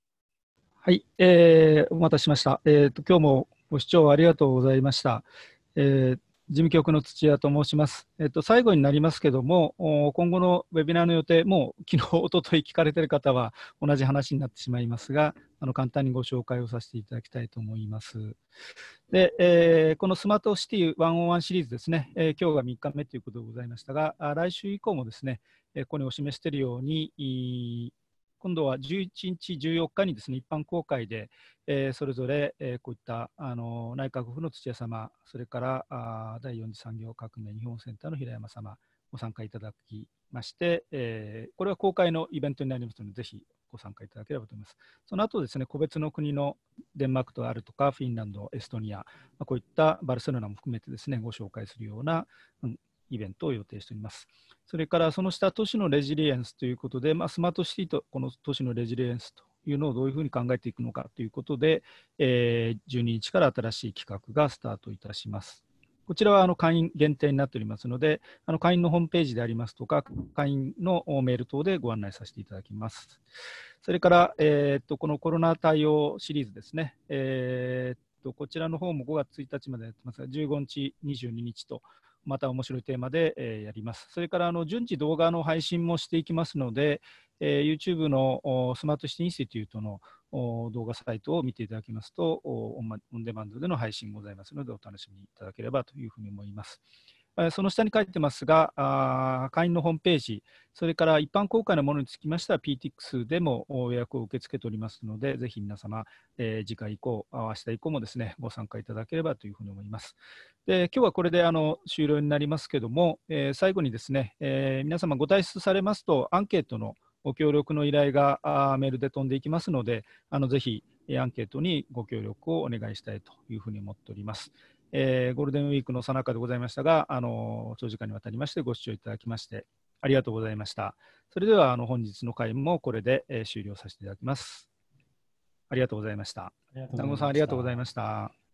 はい、お待たせしました。今日もご視聴ありがとうございました。 事務局の土屋と申します。最後になりますけども、今後のウェビナーの予定、もう昨日、おととい聞かれている方は同じ話になってしまいますが、簡単にご紹介をさせていただきたいと思います。で、このスマートシティ101シリーズですね、今日が3日目ということでございましたが、来週以降もですね、ここにお示しているように、今度は11日、14日にですね、一般公開で、それぞれ、こういった内閣府の土屋様、それから第4次産業革命日本センターの平山様、ご参加いただきまして、これは公開のイベントになりますので、ぜひご参加いただければと思います。その後ですね、個別の国のデンマークとあるとか、フィンランド、エストニア、こういったバルセロナも含めてですね、ご紹介するような、イベントを予定しております。それからその下、都市のレジリエンスということで、スマートシティとこの都市のレジリエンスというのをどういうふうに考えていくのかということで、12日から新しい企画がスタートいたします。こちらは会員限定になっておりますので、会員のホームページでありますとか、会員のメール等でご案内させていただきます。それから、このコロナ対応シリーズですね、こちらの方も5月1日までやってますが、15日、22日と、また面白いテーマで、やります。それから順次動画の配信もしていきますので、YouTube のスマートシティインスティテュートの動画サイトを見ていただきますと、オンデマンドでの配信ございますので、お楽しみいただければというふうに思います。その下に書いてますが、会員のホームページ、それから一般公開のものにつきましては、PTX でも予約を受け付けておりますので、ぜひ皆様、次回以降、明日以降もですね、ご参加いただければというふうに思います。で、今日はこれで終了になりますけども、最後にですね、皆様ご退出されますと、アンケートのご協力の依頼がメールで飛んでいきますので、ぜひアンケートにご協力をお願いしたいというふうに思っております。ゴールデンウィークの最中でございましたが、長時間にわたりましてご視聴いただきましてありがとうございました。それでは本日の会もこれで終了させていただきます。ありがとうございました。団子さんありがとうございました。